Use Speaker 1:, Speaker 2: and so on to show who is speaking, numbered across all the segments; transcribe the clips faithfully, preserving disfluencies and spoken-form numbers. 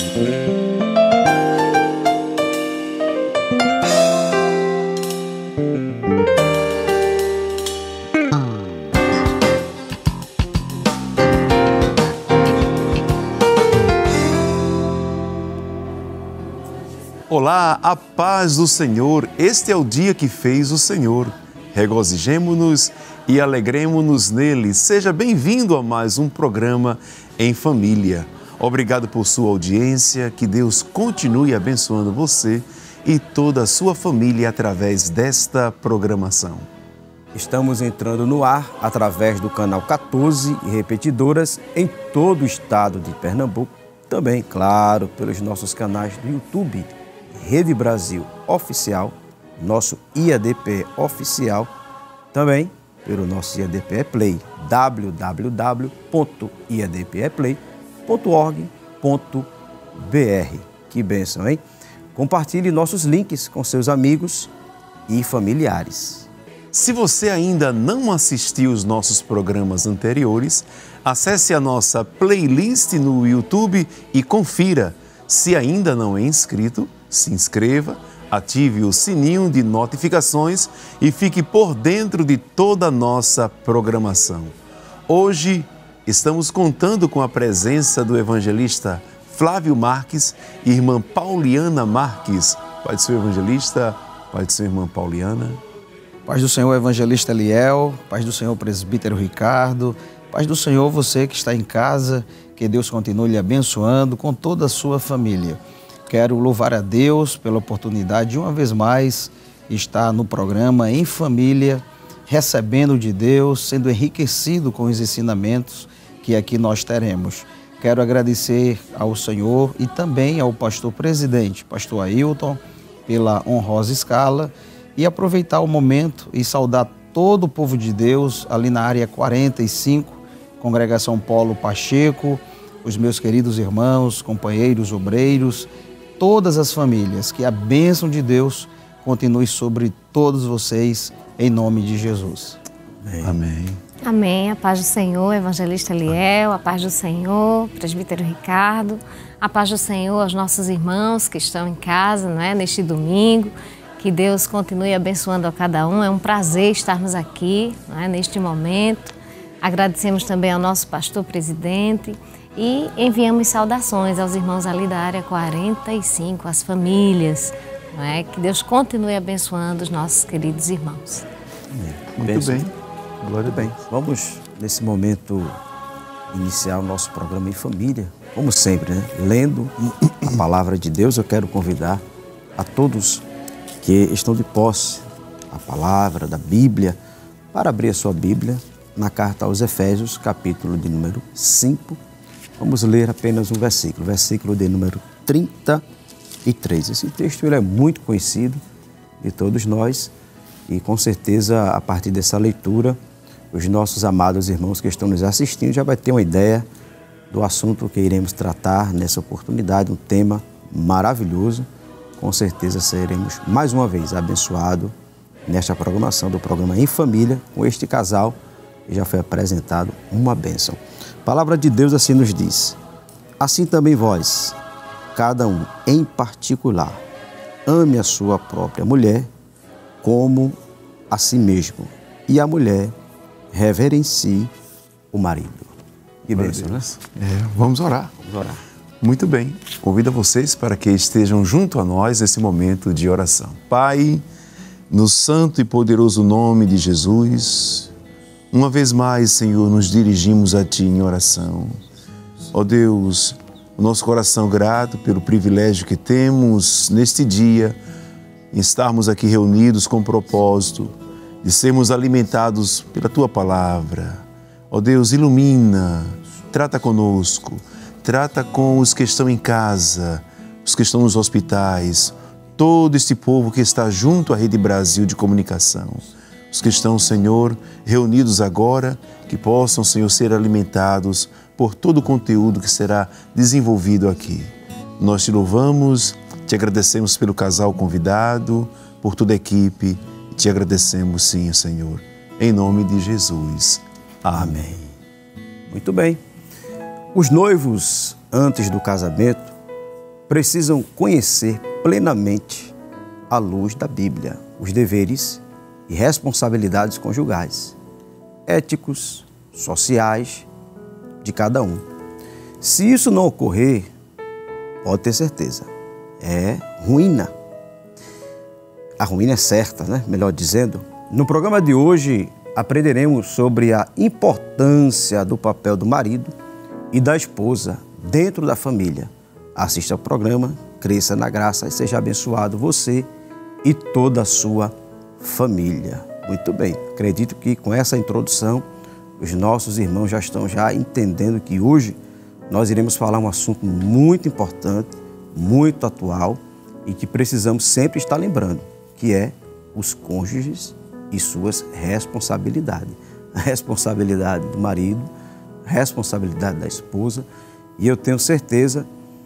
Speaker 1: Olá, a paz do Senhor. Este é o dia que fez o Senhor. Regozijemo-nos e alegremo-nos nele. Seja bem-vindo a mais um programa em família. Obrigado por sua audiência. Que Deus continue abençoando você e toda a sua família através desta programação.
Speaker 2: Estamos entrando no ar através do canal quatorze e repetidoras em todo o estado de Pernambuco. Também, claro, pelos nossos canais do YouTube, Rede Brasil Oficial, nosso I A D P E Oficial, também pelo nosso I A D P E Play, w w w ponto i a d p e play ponto org ponto b r. Que bênção, hein? Compartilhe nossos links com seus amigos e familiares.
Speaker 1: Se você ainda não assistiu os nossos programas anteriores, acesse a nossa playlist no YouTube e confira. Se ainda não é inscrito, se inscreva, ative o sininho de notificações e fique por dentro de toda a nossa programação. Hoje estamos contando com a presença do evangelista Flávio Marques e irmã Pauliana Marques. Pai do Senhor evangelista, Pai do Senhor irmã Pauliana.
Speaker 3: Paz do Senhor evangelista Eliel, paz do Senhor presbítero Ricardo, paz do Senhor você que está em casa, que Deus continue lhe abençoando com toda a sua família. Quero louvar a Deus pela oportunidade de uma vez mais estar no programa Em Família, recebendo de Deus, sendo enriquecido com os ensinamentos que aqui nós teremos. Quero agradecer ao Senhor e também ao pastor presidente, pastor Ailton, pela honrosa escala e aproveitar o momento e saudar todo o povo de Deus ali na área quarenta e cinco, Congregação Polo Pacheco, os meus queridos irmãos, companheiros, obreiros, todas as famílias, que a bênção de Deus continue sobre todos vocês, em nome de Jesus.
Speaker 1: Amém. Amém.
Speaker 4: Amém. A paz do Senhor, evangelista Eliel, a paz do Senhor, presbítero Ricardo, a paz do Senhor aos nossos irmãos que estão em casa, não é, neste domingo. Que Deus continue abençoando a cada um. É um prazer estarmos aqui, não é, neste momento. Agradecemos também ao nosso pastor presidente e enviamos saudações aos irmãos ali da área quarenta e cinco, às famílias. Não é? Que Deus continue abençoando os nossos queridos irmãos.
Speaker 1: Muito
Speaker 2: Benção.
Speaker 1: bem.
Speaker 2: Glória a Deus. Vamos, nesse momento, iniciar o nosso programa em família. Como sempre, né? Lendo a palavra de Deus, eu quero convidar a todos que estão de posse a palavra da Bíblia para abrir a sua Bíblia na carta aos Efésios, capítulo de número cinco. Vamos ler apenas um versículo, versículo de número trinta e três. Esse texto ele é muito conhecido de todos nós e com certeza a partir dessa leitura os nossos amados irmãos que estão nos assistindo já vai ter uma ideia do assunto que iremos tratar nessa oportunidade, um tema maravilhoso. Com certeza seremos mais uma vez abençoados nesta programação do programa Em Família com este casal que já foi apresentado, uma bênção. A palavra de Deus assim nos diz: assim também vós, cada um em particular, ame a sua própria mulher como a si mesmo, e a mulher reverencie o marido. Que bênção, né?
Speaker 1: É, vamos orar.
Speaker 2: Vamos orar.
Speaker 1: Muito bem. Convido vocês para que estejam junto a nós nesse momento de oração. Pai, no santo e poderoso nome de Jesus, uma vez mais, Senhor, nos dirigimos a Ti em oração. Ó Deus, o nosso coração grato pelo privilégio que temos neste dia em estarmos aqui reunidos com o propósito de sermos alimentados pela Tua palavra. Ó Deus, ilumina, trata conosco, trata com os que estão em casa, os que estão nos hospitais, todo este povo que está junto à Rede Brasil de Comunicação. Os que estão, Senhor, reunidos agora, que possam, Senhor, ser alimentados por todo o conteúdo que será desenvolvido aqui. Nós te louvamos, te agradecemos pelo casal convidado, por toda a equipe, e te agradecemos, sim, Senhor, em nome de Jesus. Amém.
Speaker 2: Muito bem. Os noivos, antes do casamento, precisam conhecer plenamente à luz da Bíblia os deveres e responsabilidades conjugais, éticos, sociais de cada um. Se isso não ocorrer, pode ter certeza, é ruína. A ruína é certa, né? Melhor dizendo. No programa de hoje, aprenderemos sobre a importância do papel do marido e da esposa dentro da família. Assista ao programa, cresça na graça e seja abençoado você e toda a sua família. Muito bem, acredito que com essa introdução, os nossos irmãos já estão já entendendo que hoje nós iremos falar um assunto muito importante, muito atual e que precisamos sempre estar lembrando, que é os cônjuges e suas responsabilidades. A responsabilidade do marido, a responsabilidade da esposa. E eu tenho certeza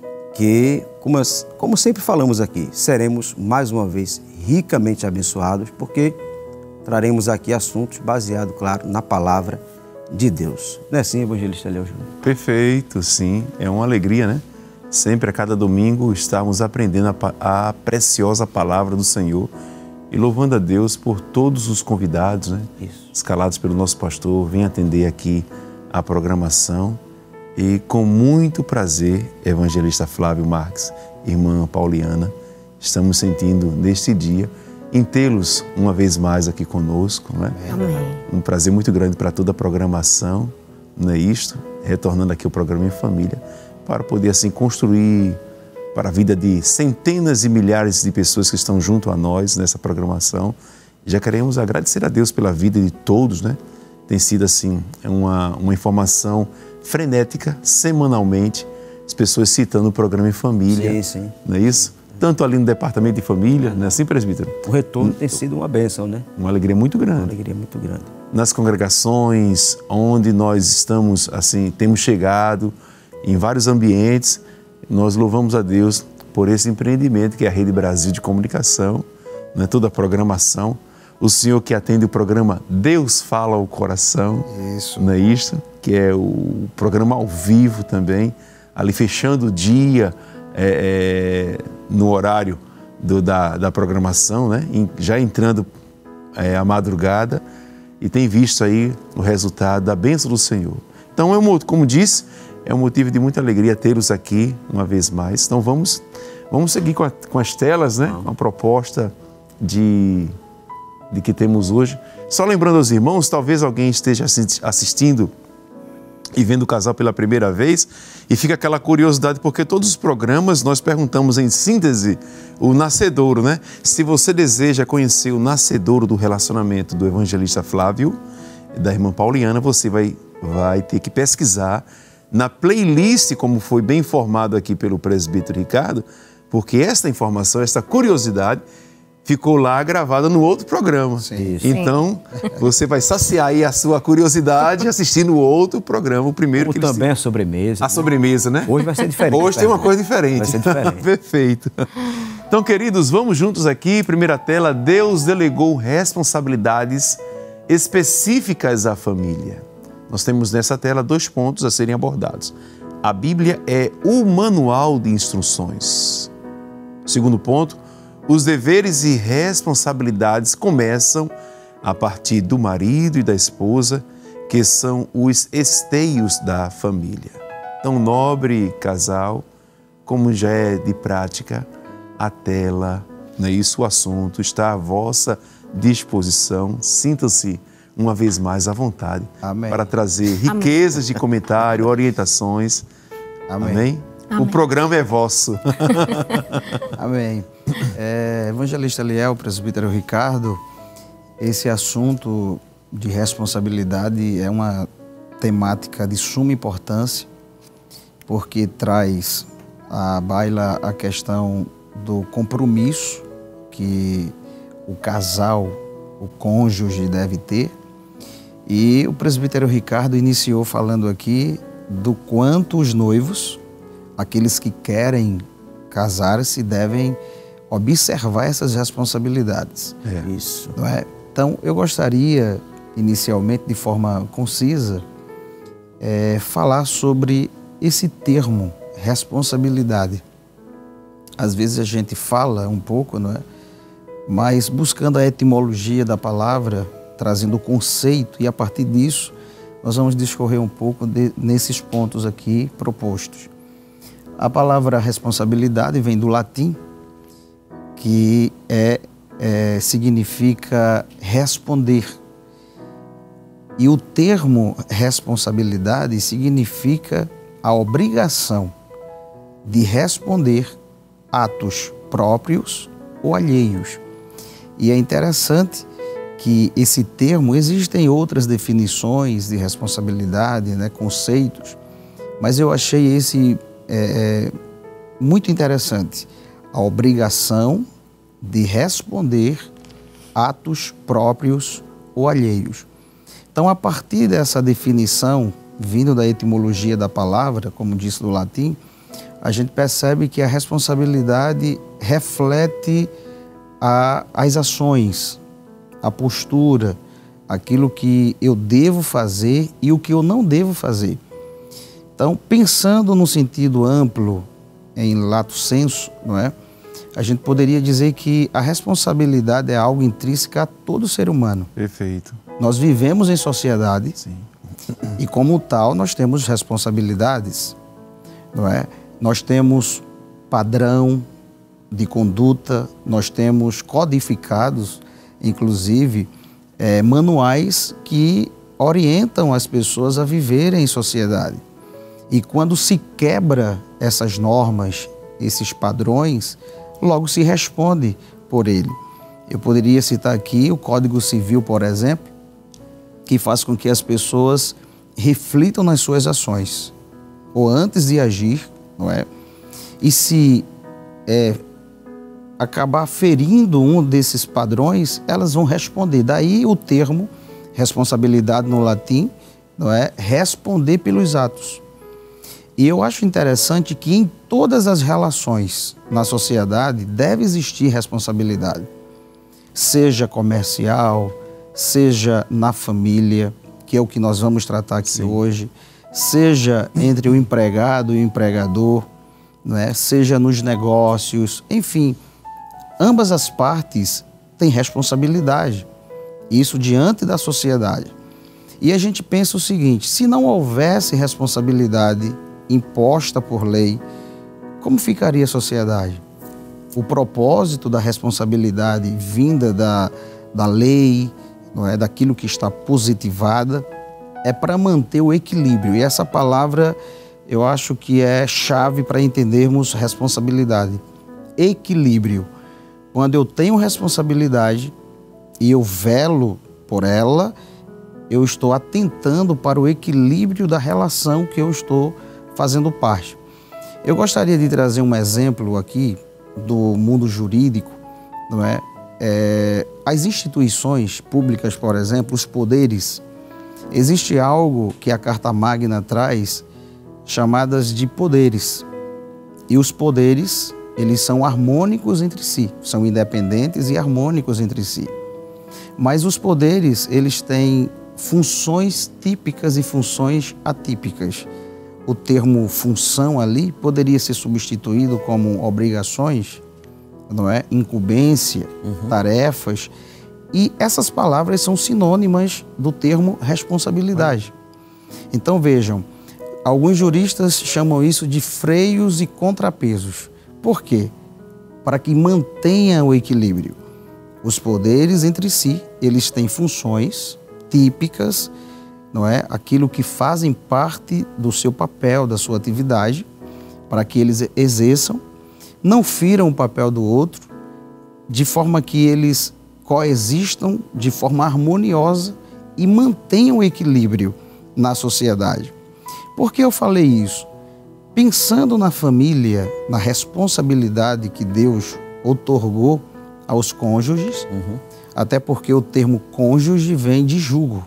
Speaker 2: que, como, as, como sempre falamos aqui, seremos mais uma vez ricamente abençoados, porque traremos aqui assuntos baseados, claro, na palavra de Deus. Não é assim, evangelista Léo Júnior?
Speaker 1: Perfeito, sim. É uma alegria, né? Sempre a cada domingo estamos aprendendo a, a preciosa palavra do Senhor e louvando a Deus por todos os convidados, né?
Speaker 2: Isso.
Speaker 1: Escalados pelo nosso pastor, vem atender aqui a programação. E com muito prazer, evangelista Flávio Marques, irmã Pauliana, estamos sentindo neste dia em tê-los uma vez mais aqui conosco, né?
Speaker 4: Amém.
Speaker 1: Um prazer muito grande para toda a programação, não é isto? Retornando aqui ao programa Em Família, para poder assim construir para a vida de centenas e milhares de pessoas que estão junto a nós nessa programação. Já queremos agradecer a Deus pela vida de todos, né? Tem sido assim uma, uma informação frenética, semanalmente, as pessoas citando o programa Em Família.
Speaker 2: Sim, sim.
Speaker 1: Não é isso? Tanto ali no departamento de família, não é assim, presbítero?
Speaker 2: O retorno tem sido uma bênção, né?
Speaker 1: Uma alegria muito grande.
Speaker 2: Uma alegria muito grande.
Speaker 1: Nas congregações onde nós estamos, assim, temos chegado, em vários ambientes, nós louvamos a Deus por esse empreendimento que é a Rede Brasil de Comunicação, né? Toda a programação. O senhor que atende o programa Deus Fala ao Coração.
Speaker 3: Isso.
Speaker 1: Não é isso? Que é o programa ao vivo também, ali fechando o dia, é, é, no horário do, da, da programação, né? Já entrando é, a madrugada, e tem visto aí o resultado da bênção do Senhor. Então, é um, como disse, é um motivo de muita alegria tê-los aqui uma vez mais. Então, vamos, vamos seguir com, a, com as telas, né? Uma proposta de... de que temos hoje. Só lembrando aos irmãos, talvez alguém esteja assistindo e vendo o casal pela primeira vez e fica aquela curiosidade, porque todos os programas nós perguntamos em síntese o nascedouro, né? Se você deseja conhecer o nascedouro do relacionamento do evangelista Flávio e da irmã Pauliana, você vai, vai ter que pesquisar na playlist, como foi bem informado aqui pelo presbítero Ricardo, porque esta informação, esta curiosidade ficou lá gravada no outro programa.
Speaker 2: Sim.
Speaker 1: Então, você vai saciar aí a sua curiosidade assistindo o outro programa, o primeiro
Speaker 2: Como
Speaker 1: que
Speaker 2: também
Speaker 1: eles...
Speaker 2: a sobremesa.
Speaker 1: A sobremesa, né?
Speaker 2: Hoje vai ser diferente.
Speaker 1: Hoje tem uma coisa diferente.
Speaker 2: Vai ser diferente.
Speaker 1: Perfeito. Então, queridos, vamos juntos aqui. Primeira tela, Deus delegou responsabilidades específicas à família. Nós temos nessa tela dois pontos a serem abordados. A Bíblia é o manual de instruções. Segundo ponto, os deveres e responsabilidades começam a partir do marido e da esposa, que são os esteios da família. Então, nobre casal, como já é de prática, a tela, não é isso? O assunto está à vossa disposição. Sintam-se uma vez mais à vontade.
Speaker 3: Amém.
Speaker 1: Para trazer riquezas Amém. De comentário, orientações.
Speaker 3: Amém.
Speaker 1: Amém? Amém. O programa é vosso.
Speaker 3: Amém. É, evangelista Liel, presbítero Ricardo, esse assunto de responsabilidade é uma temática de suma importância, porque traz à baila a questão do compromisso que o casal, o cônjuge deve ter. E o presbítero Ricardo iniciou falando aqui do quanto os noivos, aqueles que querem casar-se, devem observar essas responsabilidades.
Speaker 1: É.
Speaker 3: Isso. Não é? Então, eu gostaria, inicialmente, de forma concisa, é, falar sobre esse termo, responsabilidade. às vezes a gente fala um pouco, não é? Mas buscando a etimologia da palavra, trazendo o conceito, e a partir disso nós vamos discorrer um pouco de, nesses pontos aqui propostos. A palavra responsabilidade vem do latim, que é, é, significa responder. E o termo responsabilidade significa a obrigação de responder atos próprios ou alheios. E é interessante que esse termo, existem outras definições de responsabilidade, né, conceitos, mas eu achei esse é, muito interessante. A obrigação de responder atos próprios ou alheios. Então, a partir dessa definição, vindo da etimologia da palavra, como disse do latim, a gente percebe que a responsabilidade reflete a, as ações, a postura, aquilo que eu devo fazer e o que eu não devo fazer. Então, pensando no sentido amplo, em lato sensu, não é? A gente poderia dizer que a responsabilidade é algo intrínseco a todo ser humano.
Speaker 1: Perfeito.
Speaker 3: Nós vivemos em sociedade.
Speaker 1: Sim.
Speaker 3: E como tal, nós temos responsabilidades, não é? Nós temos padrão de conduta, nós temos codificados, inclusive, é, manuais que orientam as pessoas a viverem em sociedade. E quando se quebra essas normas, esses padrões, logo se responde por ele. Eu poderia citar aqui o Código Civil, por exemplo, que faz com que as pessoas reflitam nas suas ações, ou antes de agir, não é? E se é, acabar ferindo um desses padrões, elas vão responder. Daí o termo responsabilidade no latim, não é? Responder pelos atos. E eu acho interessante que em todas as relações na sociedade deve existir responsabilidade, seja comercial, seja na família, que é o que nós vamos tratar aqui Sim. hoje, seja entre o empregado e o empregador, não é? Seja nos negócios, enfim, ambas as partes têm responsabilidade, isso diante da sociedade. E a gente pensa o seguinte, se não houvesse responsabilidade imposta por lei, como ficaria a sociedade? O propósito da responsabilidade vinda da, da lei, não é, daquilo que está positivada, é para manter o equilíbrio. E essa palavra eu acho que é chave para entendermos responsabilidade. Equilíbrio. Quando eu tenho responsabilidade e eu velo por ela, eu estou atentando para o equilíbrio da relação que eu estou fazendo parte. Eu gostaria de trazer um exemplo aqui do mundo jurídico, não é? É, as instituições públicas, por exemplo, os poderes, existe algo que a Carta Magna traz, chamadas de poderes. E os poderes, eles são harmônicos entre si, são independentes e harmônicos entre si. Mas os poderes, eles têm funções típicas e funções atípicas. O termo função ali poderia ser substituído como obrigações, não é? Incumbência, uhum. tarefas. E essas palavras são sinônimas do termo responsabilidade. Então vejam, alguns juristas chamam isso de freios e contrapesos. Por quê? Para que mantenha o equilíbrio. Os poderes entre si, eles têm funções típicas, não é? Aquilo que fazem parte do seu papel, da sua atividade, para que eles exerçam, não firam o papel do outro, de forma que eles coexistam de forma harmoniosa e mantenham o equilíbrio na sociedade. Por que eu falei isso? Pensando na família, na responsabilidade que Deus outorgou aos cônjuges, uhum. até porque o termo cônjuge vem de jugo.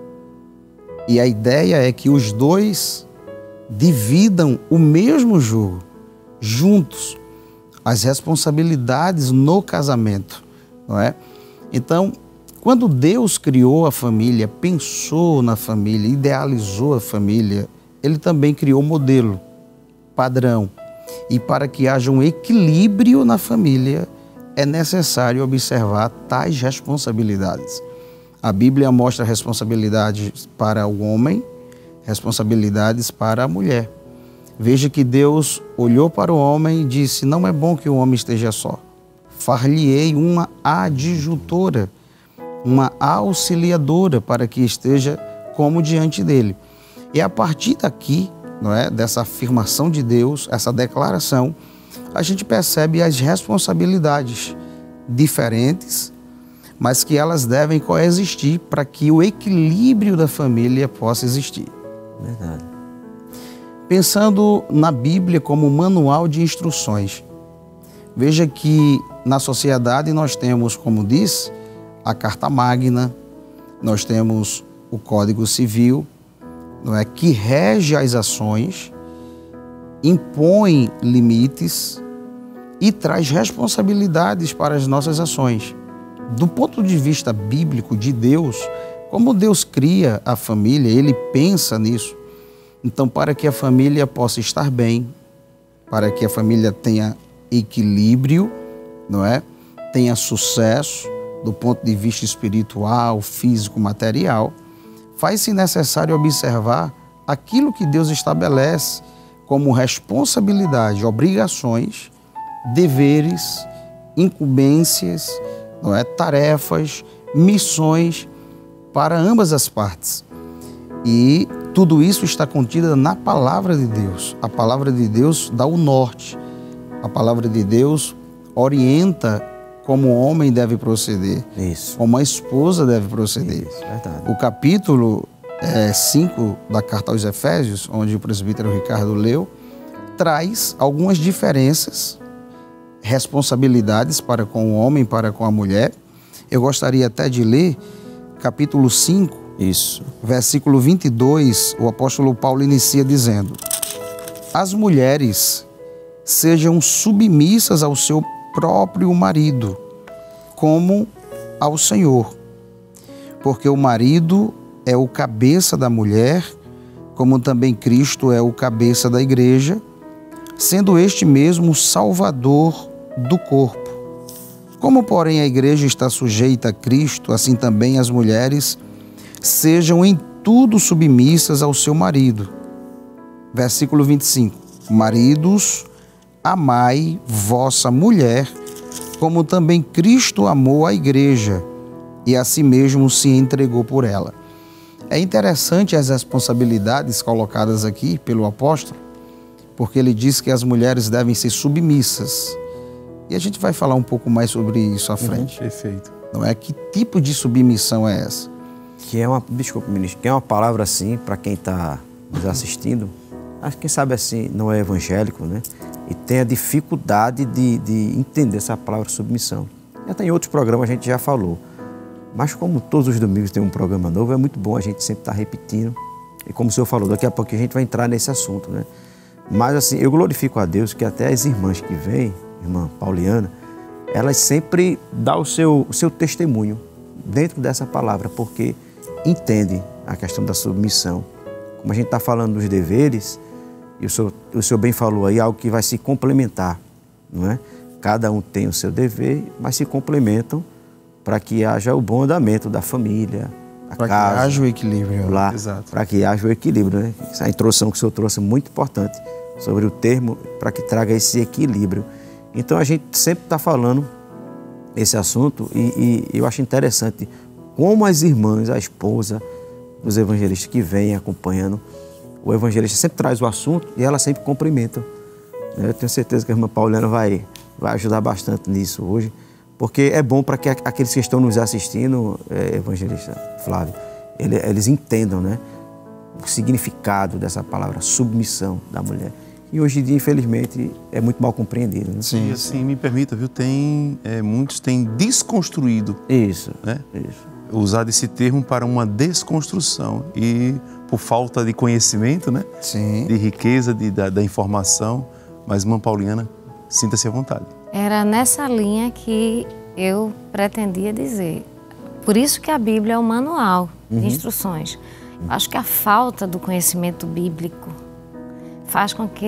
Speaker 3: E a ideia é que os dois dividam o mesmo jugo, juntos, as responsabilidades no casamento, não é? Então, quando Deus criou a família, pensou na família, idealizou a família, Ele também criou modelo, padrão. E para que haja um equilíbrio na família, é necessário observar tais responsabilidades. A Bíblia mostra responsabilidades para o homem, responsabilidades para a mulher. Veja que Deus olhou para o homem e disse: não é bom que o homem esteja só. Far-lhe-ei uma adjutora, uma auxiliadora, para que esteja como diante dele. E a partir daqui, não é, dessa afirmação de Deus, essa declaração, a gente percebe as responsabilidades diferentes, mas que elas devem coexistir para que o equilíbrio da família possa existir.
Speaker 2: Verdade.
Speaker 3: Pensando na Bíblia como manual de instruções, veja que na sociedade nós temos, como diz, a Carta Magna, nós temos o Código Civil, não é, que rege as ações, impõe limites e traz responsabilidades para as nossas ações. Do ponto de vista bíblico de Deus, como Deus cria a família, Ele pensa nisso. Então, para que a família possa estar bem, para que a família tenha equilíbrio, não é? Tenha sucesso do ponto de vista espiritual, físico, material, faz-se necessário observar aquilo que Deus estabelece como responsabilidade, obrigações, deveres, incumbências, não é? Tarefas, missões para ambas as partes. E tudo isso está contido na palavra de Deus. A palavra de Deus dá o norte. A palavra de Deus orienta como o homem deve proceder,
Speaker 2: Isso.
Speaker 3: como a esposa deve proceder.
Speaker 2: Isso, verdade.
Speaker 3: O capítulo cinco é, da Carta aos Efésios, onde o presbítero Ricardo leu, traz algumas diferenças, responsabilidades para com o homem, para com a mulher. Eu gostaria até de ler capítulo cinco,
Speaker 2: Isso.
Speaker 3: versículo vinte e dois, o apóstolo Paulo inicia dizendo: as mulheres sejam submissas ao seu próprio marido, como ao Senhor, porque o marido é o cabeça da mulher, como também Cristo é o cabeça da igreja, sendo este mesmo o Salvador do corpo. Como, porém, a igreja está sujeita a Cristo, assim também as mulheres sejam em tudo submissas ao seu marido. Versículo vinte e cinco. Maridos, amai vossa mulher, como também Cristo amou a igreja e a si mesmo se entregou por ela. É interessante as responsabilidades colocadas aqui pelo apóstolo, porque ele diz que as mulheres devem ser submissas. E a gente vai falar um pouco mais sobre isso à frente.
Speaker 1: Uhum, perfeito.
Speaker 3: Não é? Que tipo de submissão é essa?
Speaker 2: Que é uma, desculpa, ministro, que é uma palavra assim, para quem está nos assistindo, acho que quem sabe assim, não é evangélico, né? E tem a dificuldade de, de entender essa palavra submissão. Já tem outros programas, a gente já falou. Mas como todos os domingos tem um programa novo, é muito bom a gente sempre estar tá repetindo. E como o senhor falou, daqui a pouco a gente vai entrar nesse assunto, né? Mas assim, eu glorifico a Deus que até as irmãs que vêm, irmã Pauliana, elas sempre dão o seu, o seu testemunho dentro dessa palavra, porque entendem a questão da submissão. Como a gente está falando dos deveres, e o senhor, o senhor bem falou aí, algo que vai se complementar, não é? Cada um tem o seu dever, mas se complementam para que haja o bom andamento da família, da
Speaker 3: Para que
Speaker 2: casa,
Speaker 3: haja o equilíbrio.
Speaker 2: lá,
Speaker 3: Exato.
Speaker 2: para que haja o equilíbrio, né? Essa introdução que o senhor trouxe é muito importante sobre o termo, para que traga esse equilíbrio. Então a gente sempre está falando esse assunto e, e eu acho interessante como as irmãs, a esposa dos evangelistas que vêm acompanhando, o evangelista sempre traz o assunto e ela sempre cumprimenta. Eu tenho certeza que a irmã Pauliana vai, vai ajudar bastante nisso hoje, porque é bom para que aqueles que estão nos assistindo, é, evangelista Flávio, ele, eles entendam, né, o significado dessa palavra, submissão da mulher. E hoje em dia, infelizmente, é muito mal compreendido. Né?
Speaker 1: Sim, e assim, me permita, viu, tem, é, muitos têm desconstruído.
Speaker 2: Isso,
Speaker 1: né?
Speaker 2: isso.
Speaker 1: Usado esse termo para uma desconstrução e por falta de conhecimento, né?
Speaker 3: Sim.
Speaker 1: De riqueza, de, da, da informação. Mas, irmã Pauliana, sinta-se à vontade.
Speaker 4: Era nessa linha que eu pretendia dizer. Por isso que a Bíblia é o manual de
Speaker 2: Uhum.
Speaker 4: instruções. Eu acho que a falta do conhecimento bíblico faz com que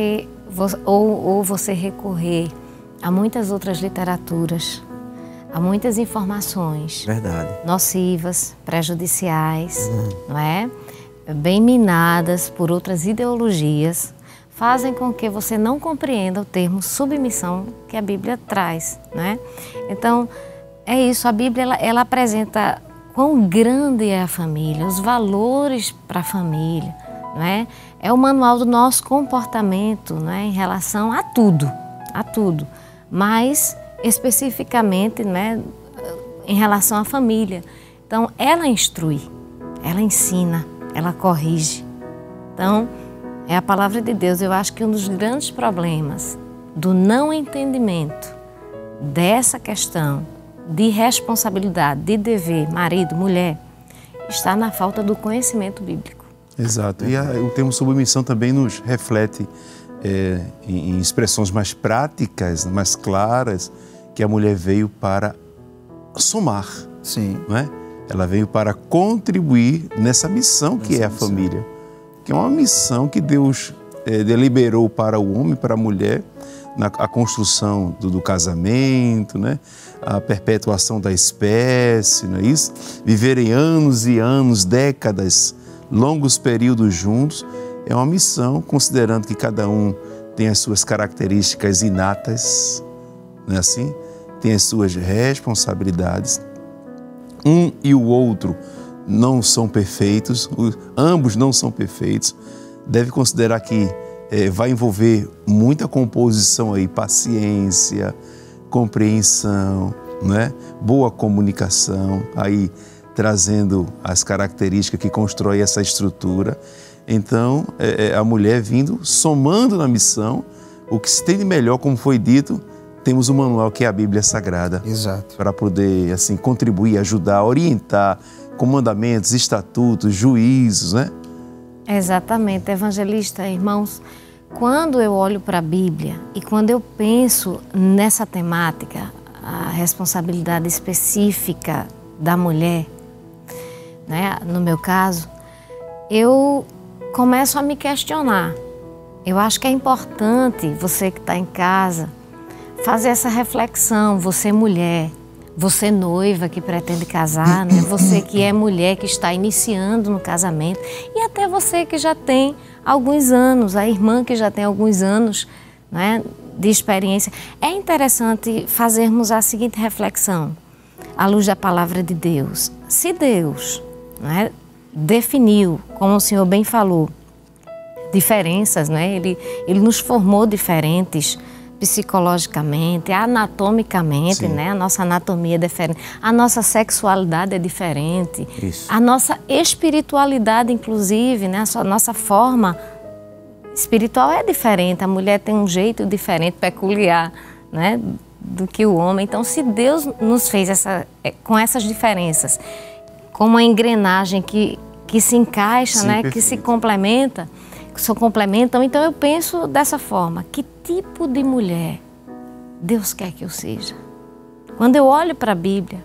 Speaker 4: ou, ou você recorrer a muitas outras literaturas, a muitas informações
Speaker 2: Verdade.
Speaker 4: nocivas, prejudiciais, uhum. não é? Bem minadas por outras ideologias, fazem com que você não compreenda o termo submissão que a Bíblia traz, não é? Então, é isso, a Bíblia ela, ela apresenta quão grande é a família, os valores para a família, não é? É o manual do nosso comportamento, não é? Em relação a tudo, a tudo, mas especificamente, né, em relação à família. Então, ela instrui, ela ensina, ela corrige. Então, é a palavra de Deus. Eu acho que um dos grandes problemas do não entendimento dessa questão de responsabilidade, de dever, marido, mulher, está na falta do conhecimento bíblico.
Speaker 1: Exato. E a, o termo submissão também nos reflete é, em, em expressões mais práticas, mais claras, que a mulher veio para somar.
Speaker 3: Sim.
Speaker 1: Não é? Ela veio para contribuir nessa missão que nessa é a missão. família. Que é uma missão que Deus é, deliberou para o homem e para a mulher, na a construção do, do casamento, né? A perpetuação da espécie, não é isso? Viverem anos e anos, décadas, longos períodos juntos, é uma missão, considerando que cada um tem as suas características inatas, não é assim? Tem as suas responsabilidades. Um e o outro não são perfeitos, ambos não são perfeitos. Deve considerar que é, vai envolver muita composição aí, paciência, compreensão, né? Boa comunicação, aí trazendo as características que constroem essa estrutura. Então, é, a mulher vindo, somando na missão, o que se tem de melhor, como foi dito, temos um manual que é a Bíblia Sagrada.
Speaker 3: Exato. Para
Speaker 1: poder assim, contribuir, ajudar, orientar, com mandamentos, estatutos, juízos, né?
Speaker 4: Exatamente, evangelista, irmãos, quando eu olho para a Bíblia e quando eu penso nessa temática, a responsabilidade específica da mulher, né, no meu caso, eu começo a me questionar. Eu acho que é importante você que está em casa fazer essa reflexão, você mulher, você noiva que pretende casar, né? Você que é mulher que está iniciando no casamento e até você que já tem alguns anos, a irmã que já tem alguns anos, né, de experiência. É interessante fazermos a seguinte reflexão, à luz da palavra de Deus. Se Deus, né, definiu, como o senhor bem falou, diferenças, né? ele, ele nos formou diferentes, psicologicamente, anatomicamente, né? A nossa anatomia é diferente, a nossa sexualidade é diferente,
Speaker 2: Isso.
Speaker 4: a nossa espiritualidade, inclusive, né? A nossa forma espiritual é diferente, a mulher tem um jeito diferente, peculiar, né? Do que o homem. Então, se Deus nos fez essa, com essas diferenças, com uma engrenagem que, que se encaixa,
Speaker 1: Sim,
Speaker 4: né?
Speaker 1: Perfeito.
Speaker 4: Que se complementa, que se complementam, então eu penso dessa forma, que tipo de mulher Deus quer que eu seja? Quando eu olho para a Bíblia,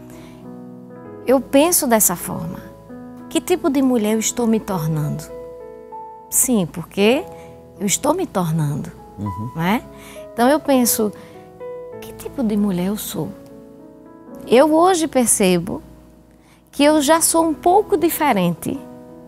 Speaker 4: eu penso dessa forma, que tipo de mulher eu estou me tornando? Sim, porque eu estou me tornando, uhum. não é? Então eu penso, que tipo de mulher eu sou? Eu hoje percebo que eu já sou um pouco diferente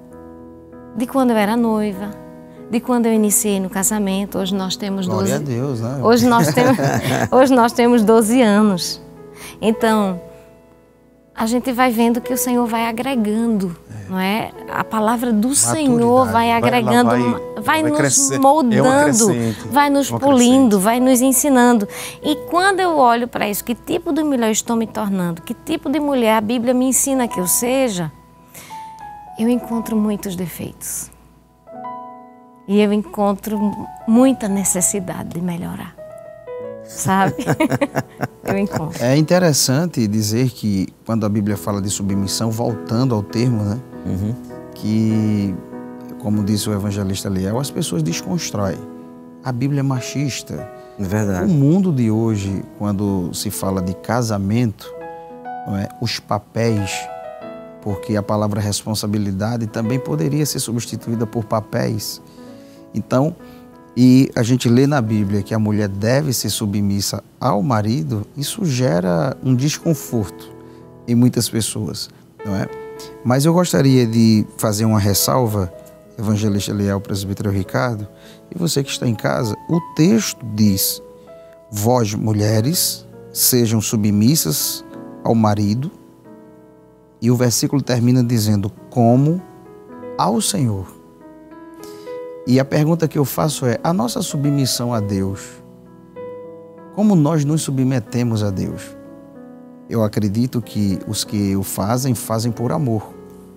Speaker 4: de quando eu era noiva, de quando eu iniciei no casamento. Hoje nós temos doze...
Speaker 3: Glória a Deus, né?
Speaker 4: Hoje nós temos, hoje nós temos doze anos. Então, a gente vai vendo que o Senhor vai agregando, é. não é? A palavra do Senhor vai agregando, vai, vai, vai, vai nos crescer. moldando, é vai nos uma pulindo, crescente. vai nos ensinando. E quando eu olho para isso, que tipo de mulher eu estou me tornando? Que tipo de mulher a Bíblia me ensina que eu seja? Eu encontro muitos defeitos. E eu encontro muita necessidade de melhorar. Sabe? Eu encontro.
Speaker 3: É interessante dizer que, quando a Bíblia fala de submissão, voltando ao termo, né?
Speaker 2: Uhum.
Speaker 3: Que, como disse o evangelista Liel, as pessoas desconstroem. A Bíblia é machista.
Speaker 2: Verdade.
Speaker 3: O mundo de hoje, quando se fala de casamento, não é? Os papéis, porque a palavra responsabilidade também poderia ser substituída por papéis. Então, e a gente lê na Bíblia que a mulher deve ser submissa ao marido, isso gera um desconforto em muitas pessoas, não é? Mas eu gostaria de fazer uma ressalva, evangelista Eliel, presbítero Ricardo, e você que está em casa, o texto diz: vós, mulheres, sejam submissas ao marido, e o versículo termina dizendo: como ao Senhor. E a pergunta que eu faço é: a nossa submissão a Deus, como nós nos submetemos a Deus? Eu acredito que os que o fazem, fazem por amor,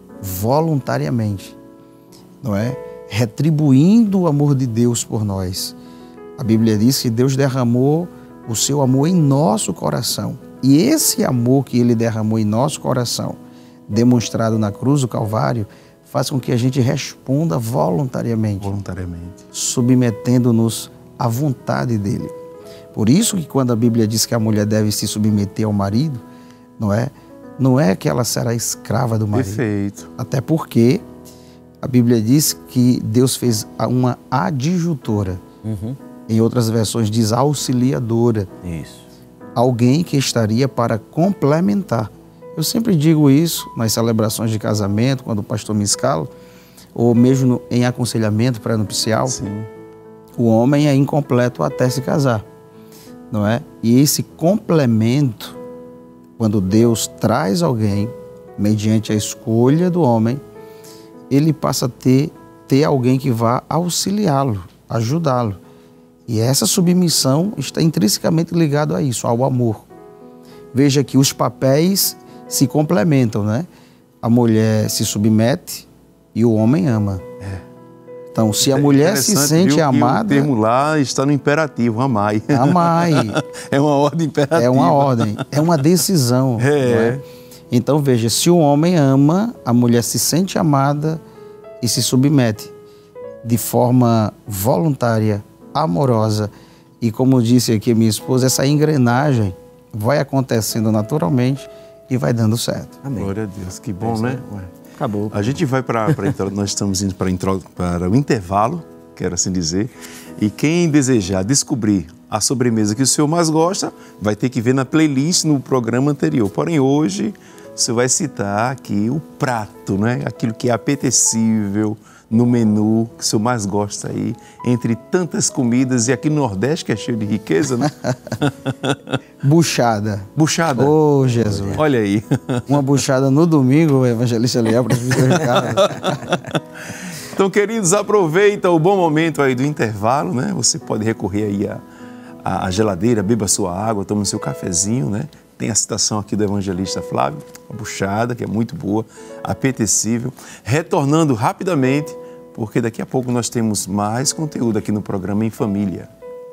Speaker 3: voluntariamente, não é? Retribuindo o amor de Deus por nós. A Bíblia diz que Deus derramou o seu amor em nosso coração. E esse amor que Ele derramou em nosso coração, demonstrado na cruz do Calvário, faz com que a gente responda voluntariamente.
Speaker 1: Voluntariamente.
Speaker 3: Submetendo-nos à vontade dEle. Por isso que quando a Bíblia diz que a mulher deve se submeter ao marido, não é? Não é que ela será escrava do marido.
Speaker 1: Perfeito.
Speaker 3: Até porque a Bíblia diz que Deus fez uma adjutora.
Speaker 2: Uhum.
Speaker 3: Em outras versões diz auxiliadora.
Speaker 2: Isso.
Speaker 3: Alguém que estaria para complementar. Eu sempre digo isso nas celebrações de casamento, quando o pastor me escala, ou mesmo no, em aconselhamento pré-nupcial.
Speaker 1: Sim.
Speaker 3: O homem é incompleto até se casar, não é? E esse complemento, quando Deus traz alguém, mediante a escolha do homem, ele passa a ter, ter alguém que vá auxiliá-lo, ajudá-lo. E essa submissão está intrinsecamente ligada a isso, ao amor. Veja que os papéis se complementam, né? A mulher se submete e o homem ama.
Speaker 1: É.
Speaker 3: Então, se a mulher se sente
Speaker 1: viu,
Speaker 3: amada...
Speaker 1: O termo lá está no imperativo, amai.
Speaker 3: Amai.
Speaker 1: É uma ordem imperativa.
Speaker 3: É uma ordem, é uma decisão.
Speaker 1: É.
Speaker 3: Não é? Então, veja, se o homem ama, a mulher se sente amada e se submete de forma voluntária, amorosa. E como disse aqui minha esposa, essa engrenagem vai acontecendo naturalmente e vai dando certo.
Speaker 2: Amém.
Speaker 1: Glória a Deus, que bom, né? Ué.
Speaker 2: Acabou.
Speaker 1: A gente vai para... Nós estamos indo para, para o intervalo, quero assim dizer, e quem desejar descobrir a sobremesa que o senhor mais gosta, vai ter que ver na playlist no programa anterior. Porém, hoje, você vai citar aqui o prato, né? Aquilo que é apetecível no menu que o senhor mais gosta aí, entre tantas comidas, e aqui no Nordeste, que é cheio de riqueza, né?
Speaker 3: Buchada.
Speaker 1: Buchada.
Speaker 3: Ô, Jesus.
Speaker 1: Olha aí.
Speaker 3: Uma buchada no domingo, o evangelista Eliel, presbítero Ricardo.
Speaker 1: Então, queridos, aproveita o bom momento aí do intervalo, né? Você pode recorrer aí à, à geladeira, beba sua água, tome seu cafezinho, né? Tem a citação aqui do evangelista Flávio, a buchada, que é muito boa, apetecível. Retornando rapidamente, porque daqui a pouco nós temos mais conteúdo aqui no programa Em Família.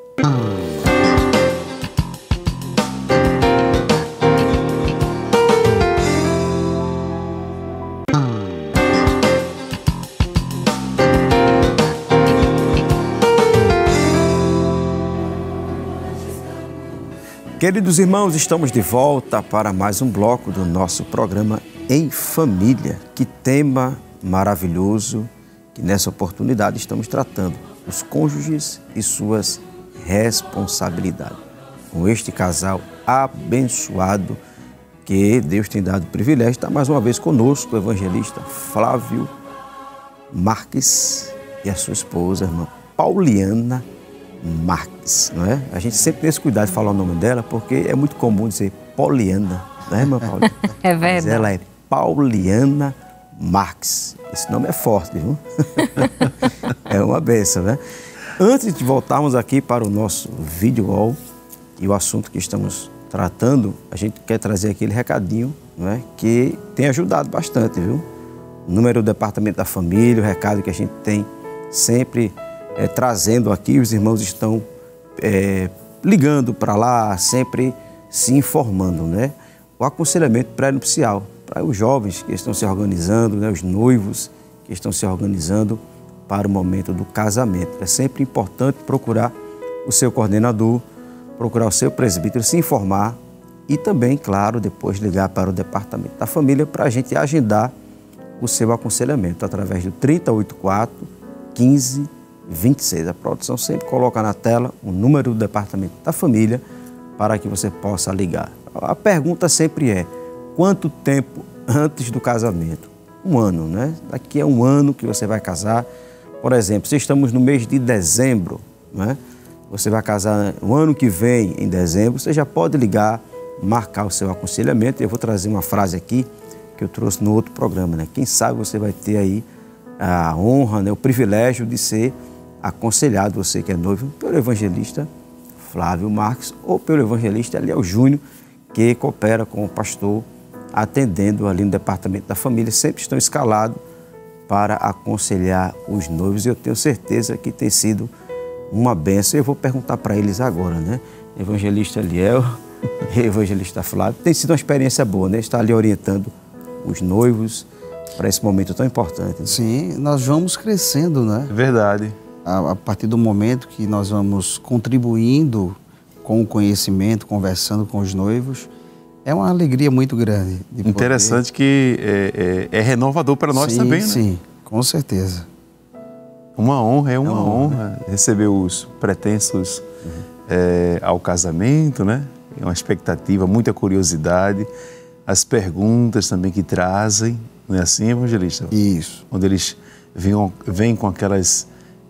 Speaker 2: Queridos irmãos, estamos de volta para mais um bloco do nosso programa Em Família. Que tema maravilhoso que nessa oportunidade estamos tratando, os cônjuges e suas responsabilidades. Com este casal abençoado que Deus tem dado o privilégio, está mais uma vez conosco o evangelista Flávio Marques e a sua esposa, a irmã Pauliana Marques, não é? A gente sempre tem esse cuidado de falar o nome dela, porque é muito comum dizer Pauliana, não é, irmã Pauliana?
Speaker 4: É verdade.
Speaker 2: Mas ela é Pauliana Marques. Esse nome é forte, viu? É uma benção, né? Antes de voltarmos aqui para o nosso vídeo wall e o assunto que estamos tratando, a gente quer trazer aquele recadinho, não é? Que tem ajudado bastante, viu? O número do Departamento da Família, o recado que a gente tem sempre É, trazendo aqui, os irmãos estão é, ligando para lá, sempre se informando, né? O aconselhamento pré-nupcial para os jovens que estão se organizando, né? Os noivos que estão se organizando para o momento do casamento. É sempre importante procurar o seu coordenador, procurar o seu presbítero, se informar e também, claro, depois ligar para o Departamento da Família para a gente agendar o seu aconselhamento através do trinta e oito, quatro, quinze, vinte e seis. A produção sempre coloca na tela o número do Departamento da Família para que você possa ligar. A pergunta sempre é, quanto tempo antes do casamento? Um ano, né? Daqui a um ano que você vai casar. Por exemplo, se estamos no mês de dezembro, né? Você vai casar o ano que vem, em dezembro, você já pode ligar, marcar o seu aconselhamento. Eu vou trazer uma frase aqui que eu trouxe no outro programa, né? Quem sabe você vai ter aí a honra, né? O privilégio de ser aconselhado, você que é noivo, pelo evangelista Flávio Marques ou pelo evangelista Eliel Júnior, que coopera com o pastor, atendendo ali no Departamento da Família, sempre estão escalados para aconselhar os noivos. E eu tenho certeza que tem sido uma bênção. Eu vou perguntar para eles agora, né? Evangelista Eliel e evangelista Flávio, tem sido uma experiência boa, né? Estar ali orientando os noivos para esse momento tão importante. Né?
Speaker 3: Sim, nós vamos crescendo, né?
Speaker 1: É verdade.
Speaker 3: A, a partir do momento que nós vamos contribuindo com o conhecimento, conversando com os noivos, é uma alegria muito grande. De
Speaker 1: Interessante poder... que é, é, é renovador para nós
Speaker 3: sim,
Speaker 1: também, né?
Speaker 3: Sim, com certeza.
Speaker 1: Uma honra, é uma, é uma honra, honra receber os pretensos uhum. é, ao casamento, né? É uma expectativa, muita curiosidade, as perguntas também que trazem, não é assim, evangelista?
Speaker 3: Isso.
Speaker 1: Quando eles vêm, vêm com aquelas,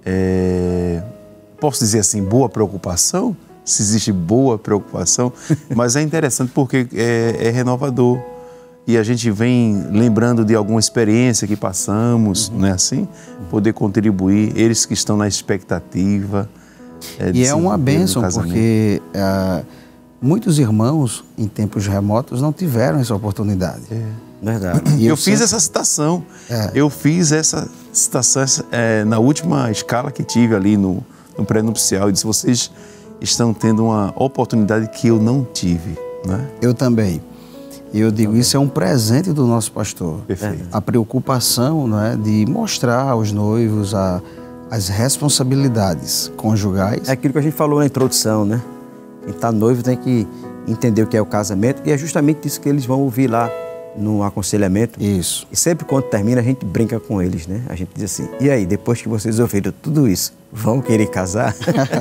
Speaker 1: é, posso dizer assim, boa preocupação, se existe boa preocupação, mas é interessante porque é, é renovador e a gente vem lembrando de alguma experiência que passamos, uhum. não é assim? Poder contribuir, eles que estão na expectativa. É,
Speaker 3: e é uma bênção porque uh, muitos irmãos em tempos remotos não tiveram essa oportunidade.
Speaker 1: É.
Speaker 2: Verdade.
Speaker 1: E eu, eu fiz sempre... essa citação, é. eu fiz essa citação é, na última escala que tive ali no, no pré-nupcial. Eu disse, vocês estão tendo uma oportunidade que eu não tive, né?
Speaker 3: Eu também. E eu digo, isso é um presente do nosso pastor.
Speaker 1: Perfeito.
Speaker 3: A preocupação, não é, de mostrar aos noivos a, as responsabilidades conjugais.
Speaker 2: É aquilo que a gente falou na introdução, né? Quem está noivo tem que entender o que é o casamento e é justamente isso que eles vão ouvir lá no aconselhamento.
Speaker 3: Isso.
Speaker 2: E sempre quando termina a gente brinca com eles, né? A gente diz assim, e aí, depois que vocês ouviram tudo isso, vão querer casar?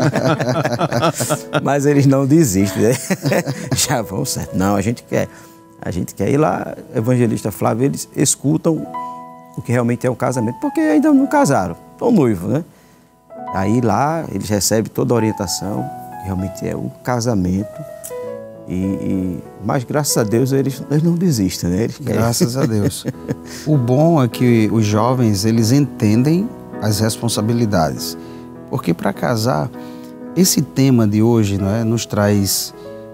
Speaker 2: Mas eles não desistem, né? Já vão certo. Não, a gente quer. A gente quer ir lá, evangelista Flávio, eles escutam o que realmente é o casamento, porque ainda não casaram, estão noivos, né? Aí lá eles recebem toda a orientação, que realmente é o casamento. E, e, mas graças a Deus eles, eles não desistem, né? Eles
Speaker 3: graças a Deus. O bom é que os jovens, eles entendem as responsabilidades. Porque para casar, esse tema de hoje, não é, nos traz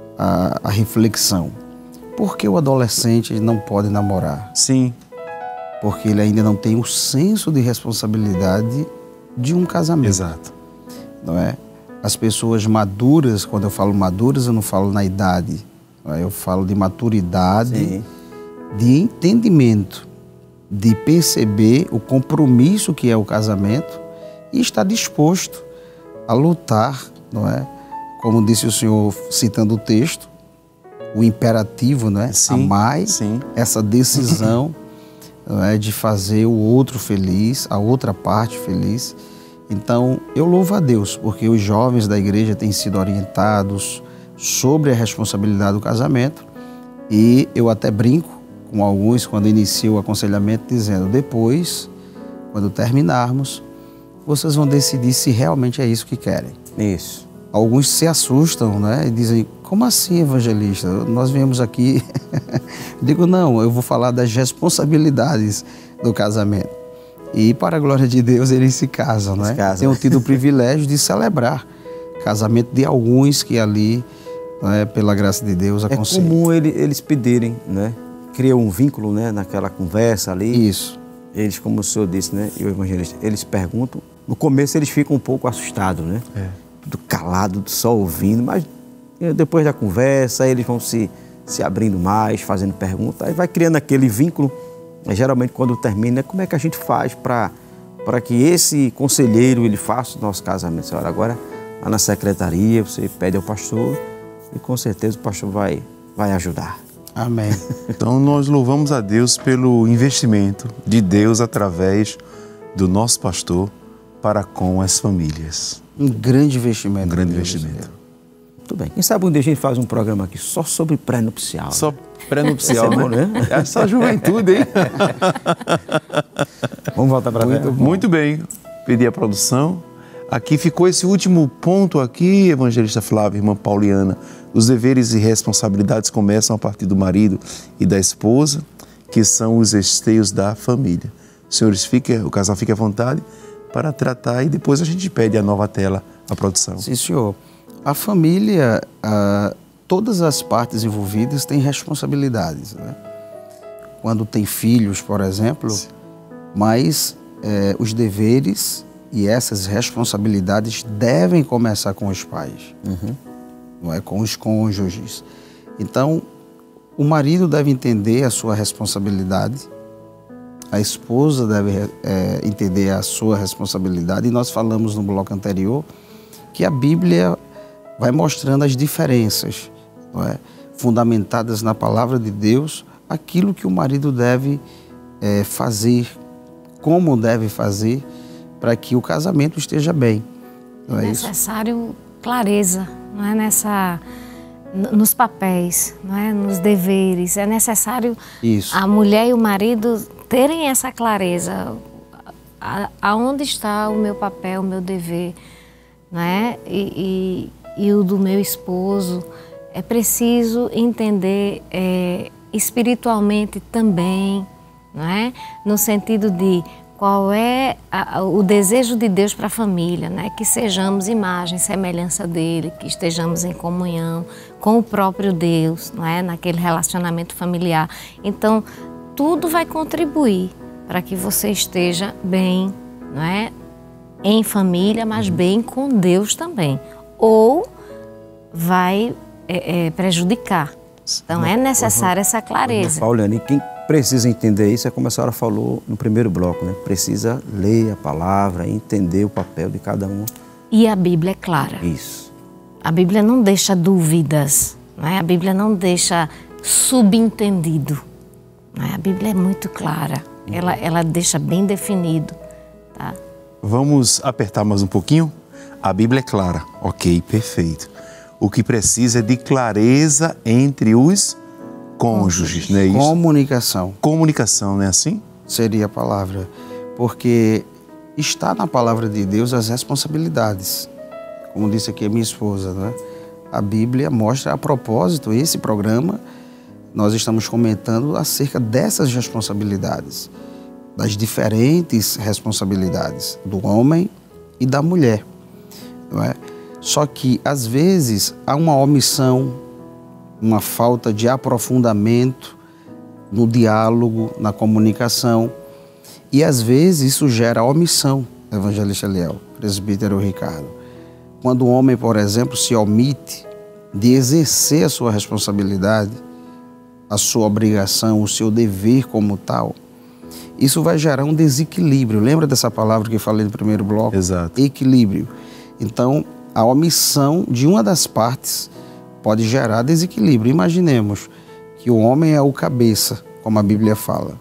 Speaker 3: a, a reflexão. Por que o adolescente não pode namorar?
Speaker 1: Sim.
Speaker 3: Porque ele ainda não tem o senso de responsabilidade de um casamento.
Speaker 1: Exato.
Speaker 3: Não é? As pessoas maduras, quando eu falo maduras, eu não falo na idade. Não é? Eu falo de maturidade, sim, de entendimento, de perceber o compromisso que é o casamento e estar disposto a lutar, não é? Como disse o senhor, citando o texto, o imperativo, não é?
Speaker 1: Sim,
Speaker 3: amai,
Speaker 1: sim.
Speaker 3: Essa decisão não é? De fazer o outro feliz, a outra parte feliz. Então, eu louvo a Deus, porque os jovens da igreja têm sido orientados sobre a responsabilidade do casamento e eu até brinco com alguns quando inicio o aconselhamento dizendo, depois, quando terminarmos, vocês vão decidir se realmente é isso que querem.
Speaker 2: Isso.
Speaker 3: Alguns se assustam, né? E dizem, como assim, evangelista? Nós viemos aqui... Digo, não, eu vou falar das responsabilidades do casamento. E, para a glória de Deus, eles se casam, né? Tenho tido o privilégio de celebrar casamento de alguns que ali, né, pela graça de Deus, aconselham.
Speaker 2: É comum ele, eles pedirem, né? Criam um vínculo, né? Naquela conversa ali.
Speaker 3: Isso.
Speaker 2: Eles, como o senhor disse, né? E o evangelista, eles perguntam. No começo, eles ficam um pouco assustados, né? É. Tudo calado, só ouvindo, mas depois da conversa eles vão se, se abrindo mais, fazendo perguntas, aí vai criando aquele vínculo. Geralmente quando termina, como é que a gente faz para para que esse conselheiro ele faça o nosso casamento? Senhora, agora lá na secretaria você pede ao pastor e com certeza o pastor vai, vai ajudar.
Speaker 3: Amém.
Speaker 1: Então nós louvamos a Deus pelo investimento de Deus através do nosso pastor, para com as famílias.
Speaker 3: Um grande investimento.
Speaker 1: Um grande investimento.
Speaker 2: Muito bem. Quem sabe um dia a gente faz um programa aqui só sobre pré-nupcial.
Speaker 1: Só
Speaker 2: né?
Speaker 1: pré-nupcial,
Speaker 2: é bom,
Speaker 1: né?
Speaker 2: né?
Speaker 1: Essa juventude, hein?
Speaker 2: Vamos voltar para
Speaker 1: muito, muito bem. Pedir a produção. Aqui ficou esse último ponto aqui, evangelista Flávio, irmã Pauliana. Os deveres e responsabilidades começam a partir do marido e da esposa, que são os esteios da família. Senhores, fique, o casal fique à vontade para tratar e depois a gente pede a nova tela à produção.
Speaker 3: Sim, senhor. A família, ah, todas as partes envolvidas têm responsabilidades, né? Quando tem filhos, por exemplo, Sim. mas eh, os deveres e essas responsabilidades devem começar com os pais, uhum. não é? Com os cônjuges. Então, o marido deve entender a sua responsabilidade, a esposa deve é, entender a sua responsabilidade, e nós falamos no bloco anterior que a Bíblia vai mostrando as diferenças, não é? Fundamentadas na palavra de Deus, aquilo que o marido deve é, fazer, como deve fazer, para que o casamento esteja bem. Não é,
Speaker 4: é necessário isso? Clareza, não é nessa, nos papéis, não é nos deveres. É necessário isso. A mulher e o marido terem essa clareza. A, aonde está o meu papel, o meu dever, não é? E, e, e o do meu esposo. É preciso entender é, espiritualmente também, não é? No sentido de qual é a, o desejo de Deus para a família, né? Que sejamos imagem, semelhança dele, que estejamos em comunhão com o próprio Deus, não é? Naquele relacionamento familiar. Então, tudo vai contribuir para que você esteja bem, não é? Em família, mas bem com Deus também. Ou vai é, é, prejudicar. Então, é necessária essa clareza.
Speaker 2: Pauliana, e quem precisa entender isso é como a senhora falou no primeiro bloco, né? Precisa ler a palavra, entender o papel de cada um.
Speaker 4: E a Bíblia é clara.
Speaker 2: Isso.
Speaker 4: A Bíblia não deixa dúvidas, não é? A Bíblia não deixa subentendido. Não é? A Bíblia é muito clara. Uhum. Ela, ela deixa bem definido. Tá?
Speaker 1: Vamos apertar mais um pouquinho? A Bíblia é clara. Ok, perfeito. O que precisa é de clareza entre os cônjuges, não é isso?
Speaker 3: Comunicação.
Speaker 1: Comunicação, não é assim?
Speaker 3: Seria a palavra. Porque está na palavra de Deus as responsabilidades. Como disse aqui a minha esposa, não é? A Bíblia mostra, a propósito, esse programa, nós estamos comentando acerca dessas responsabilidades, das diferentes responsabilidades do homem e da mulher, não é? Só que, às vezes, há uma omissão, uma falta de aprofundamento no diálogo, na comunicação. E, às vezes, isso gera omissão, evangelista Eliel, presbítero Ricardo. Quando o homem, por exemplo, se omite de exercer a sua responsabilidade, a sua obrigação, o seu dever como tal, isso vai gerar um desequilíbrio. Lembra dessa palavra que eu falei no primeiro bloco?
Speaker 1: Exato.
Speaker 3: Equilíbrio. Então, a omissão de uma das partes pode gerar desequilíbrio. Imaginemos que o homem é o cabeça, como a Bíblia fala,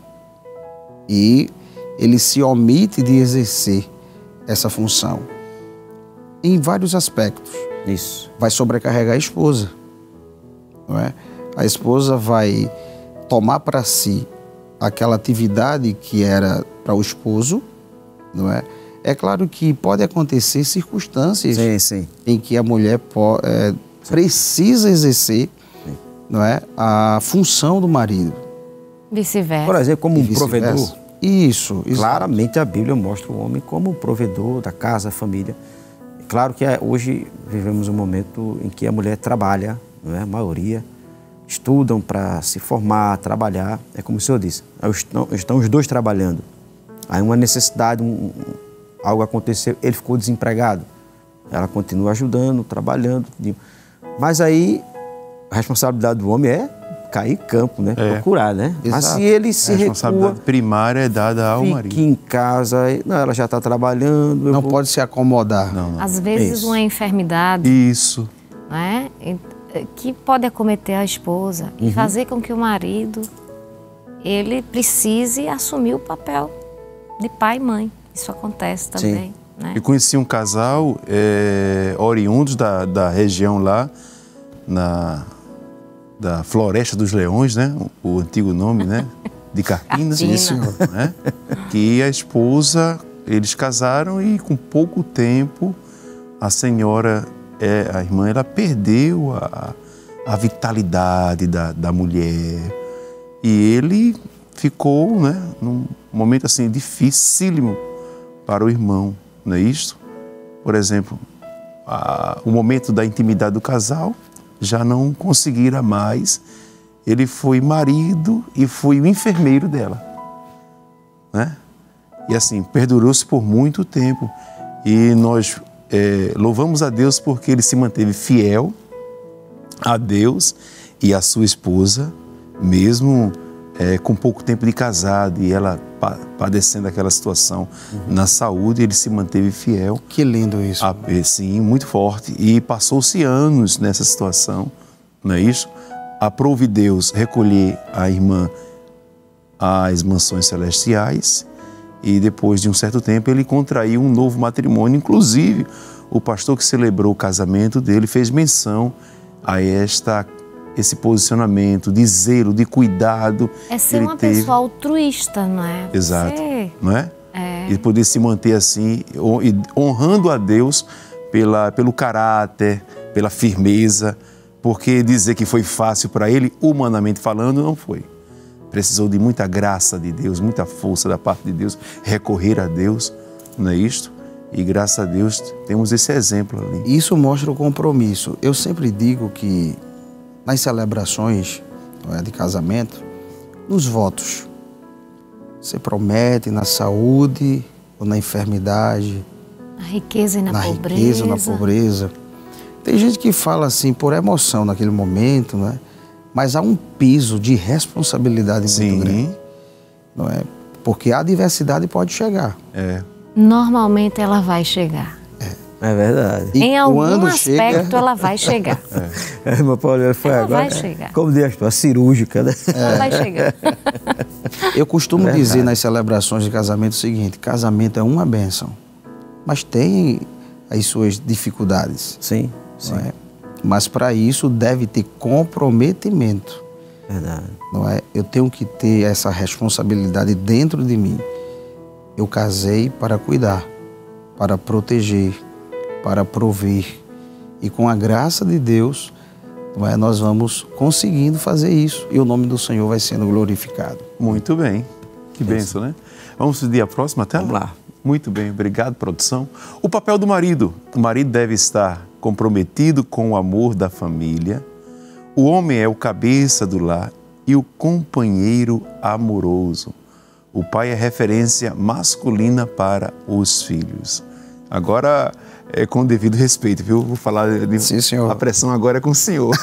Speaker 3: e ele se omite de exercer essa função em vários aspectos.
Speaker 2: Isso.
Speaker 3: Vai sobrecarregar a esposa, não é? A esposa vai tomar para si aquela atividade que era para o esposo, não é? É claro que pode acontecer circunstâncias
Speaker 2: sim, sim.
Speaker 3: em que a mulher pode, é, precisa exercer, não é, a função do marido.
Speaker 4: Vice-versa.
Speaker 2: Por exemplo, como um provedor.
Speaker 3: Isso, isso.
Speaker 2: Claramente a Bíblia mostra o homem como o provedor da casa, da família. Claro que hoje vivemos um momento em que a mulher trabalha, não é? A maioria estudam para se formar, trabalhar. É como o senhor disse, estão, estão os dois trabalhando. Aí uma necessidade, um, algo aconteceu, ele ficou desempregado. Ela continua ajudando, trabalhando. Mas aí a responsabilidade do homem é cair em campo, né? É. Procurar, né?
Speaker 3: Exato.
Speaker 2: Mas se ele se
Speaker 1: a responsabilidade recua, primária é dada ao
Speaker 2: fique
Speaker 1: marido.
Speaker 2: Fique em casa, não, ela já está trabalhando.
Speaker 3: Não
Speaker 2: vou...
Speaker 3: pode se acomodar.
Speaker 1: Não, não.
Speaker 4: Às vezes Isso. uma enfermidade.
Speaker 1: Isso.
Speaker 4: Né? Que pode acometer a esposa uhum. e fazer com que o marido ele precise assumir o papel de pai e mãe. Isso acontece também. né?
Speaker 1: Eu conheci um casal é, oriundos da, da região lá, na, da Floresta dos Leões, né? O, o antigo nome, né? De Carpina.
Speaker 4: Carpina.
Speaker 1: Isso, né? Que a esposa, eles casaram e com pouco tempo a senhora, é, a irmã, ela perdeu a, a vitalidade da, da mulher. E ele ficou, né, num momento assim dificílimo para o irmão, não é isso? Por exemplo, a, o momento da intimidade do casal já não conseguira mais. Ele foi marido e foi o enfermeiro dela, né? E assim, perdurou-se por muito tempo. E nós é, louvamos a Deus porque ele se manteve fiel a Deus e a sua esposa, mesmo é, com pouco tempo de casado e ela pa padecendo aquela situação uhum. na saúde, ele se manteve fiel.
Speaker 3: Que lindo isso.
Speaker 1: A, sim, muito forte. E passou-se anos nessa situação, não é isso? Aprove Deus recolher a irmã às mansões celestiais e depois de um certo tempo ele contraiu um novo matrimônio. Inclusive, o pastor que celebrou o casamento dele fez menção a esta, esse posicionamento de zelo, de cuidado.
Speaker 4: É ser
Speaker 1: ele
Speaker 4: uma
Speaker 1: teve.
Speaker 4: pessoa altruísta, não é?
Speaker 1: Exato,
Speaker 4: Você...
Speaker 1: não é?
Speaker 4: É.
Speaker 1: E poder se manter assim, honrando a Deus pela, pelo caráter, pela firmeza, porque dizer que foi fácil para ele, humanamente falando, não foi. Precisou de muita graça de Deus, muita força da parte de Deus, recorrer a Deus, não é isto? E graças a Deus temos esse exemplo ali.
Speaker 3: Isso mostra o compromisso. Eu sempre digo que nas celebrações, não é, de casamento, nos votos, você promete na saúde ou na enfermidade,
Speaker 4: Na riqueza e na,
Speaker 3: na
Speaker 4: pobreza.
Speaker 3: riqueza ou na pobreza. Tem gente que fala assim por emoção naquele momento, né? Mas há um peso de responsabilidade
Speaker 1: Sim.
Speaker 3: muito grande, não é? Porque a adversidade pode chegar.
Speaker 1: É.
Speaker 4: Normalmente ela vai chegar.
Speaker 2: É verdade.
Speaker 3: E
Speaker 4: em algum
Speaker 3: quando
Speaker 4: aspecto
Speaker 3: chega...
Speaker 4: ela vai chegar.
Speaker 2: É, meu Paulo, foi
Speaker 4: Ela
Speaker 2: agora.
Speaker 4: vai chegar.
Speaker 2: Como diz a cirúrgica, né?
Speaker 4: Ela vai chegar.
Speaker 3: Eu costumo
Speaker 2: Verdade.
Speaker 3: dizer nas celebrações de casamento o seguinte: casamento é uma bênção, mas tem as suas dificuldades.
Speaker 2: Sim, sim.
Speaker 3: Não é? Mas para isso deve ter comprometimento.
Speaker 2: Verdade.
Speaker 3: Não é? Eu tenho que ter essa responsabilidade dentro de mim. Eu casei para cuidar, para proteger, para prover. E com a graça de Deus, não é, nós vamos conseguindo fazer isso e o nome do Senhor vai sendo glorificado.
Speaker 1: Muito bem. Que bênção, né? Vamos pedir a próxima tela?
Speaker 2: Vamos lá.
Speaker 1: Muito bem, obrigado, produção. O papel do marido. O marido deve estar comprometido com o amor da família. O homem é o cabeça do lar e o companheiro amoroso. O pai é referência masculina para os filhos. Agora, é com o devido respeito, viu? Vou falar de...
Speaker 3: Sim, senhor.
Speaker 1: A pressão agora é com o senhor.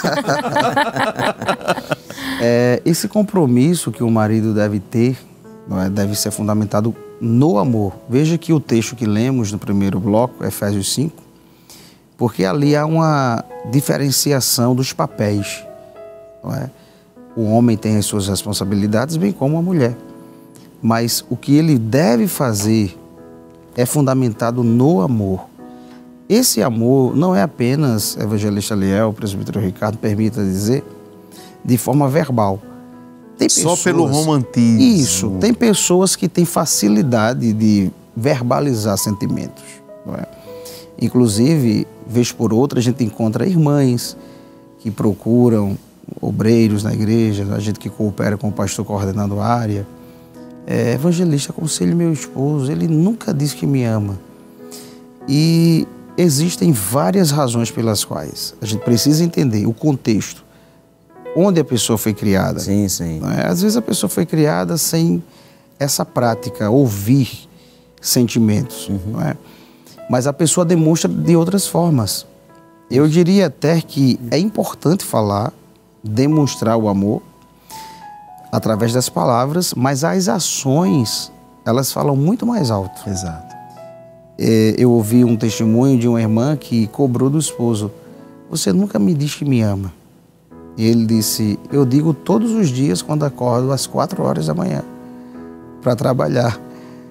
Speaker 3: É, esse compromisso que o marido deve ter, não é, deve ser fundamentado no amor. Veja que o texto que lemos no primeiro bloco, Efésios cinco, porque ali há uma diferenciação dos papéis. Não é? O homem tem as suas responsabilidades, bem como a mulher. Mas o que ele deve fazer é fundamentado no amor. Esse amor não é apenas, evangelista Liel, presbítero Ricardo, permita dizer, de forma verbal. Tem
Speaker 1: Só
Speaker 3: pessoas,
Speaker 1: pelo romantismo.
Speaker 3: Isso. Tem pessoas que têm facilidade de verbalizar sentimentos. Não é? Inclusive, vez por outra, a gente encontra irmãs que procuram obreiros na igreja, a gente que coopera com o pastor coordenando a área. É, evangelista, aconselho meu esposo, ele nunca diz que me ama. E existem várias razões pelas quais a gente precisa entender o contexto, onde a pessoa foi criada.
Speaker 2: Sim, sim.
Speaker 3: Não é? Às vezes a pessoa foi criada sem essa prática, ouvir sentimentos. Uhum. Não é? Mas a pessoa demonstra de outras formas. Eu diria até que é importante falar, demonstrar o amor através das palavras, mas as ações, elas falam muito mais alto.
Speaker 1: Exato.
Speaker 3: É, eu ouvi um testemunho de uma irmã que cobrou do esposo: você nunca me diz que me ama. E ele disse: eu digo todos os dias quando acordo às quatro horas da manhã para trabalhar.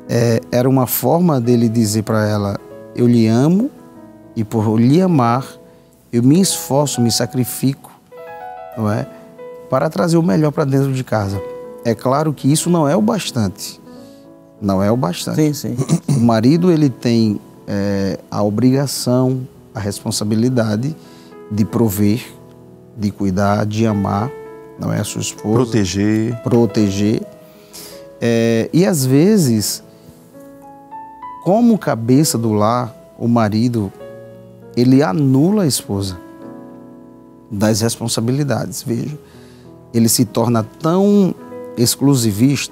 Speaker 3: é, era uma forma dele dizer para ela: eu lhe amo e por lhe amar eu me esforço, me sacrifico, não é, para trazer o melhor para dentro de casa. É claro que isso não é o bastante, não é o bastante.
Speaker 2: Sim, sim.
Speaker 3: O marido, ele tem é, a obrigação, a responsabilidade de prover, de cuidar, de amar, não é, a sua esposa.
Speaker 1: Proteger.
Speaker 3: Proteger. É, e às vezes, como cabeça do lar, o marido, ele anula a esposa das responsabilidades. Veja, ele se torna tão exclusivista,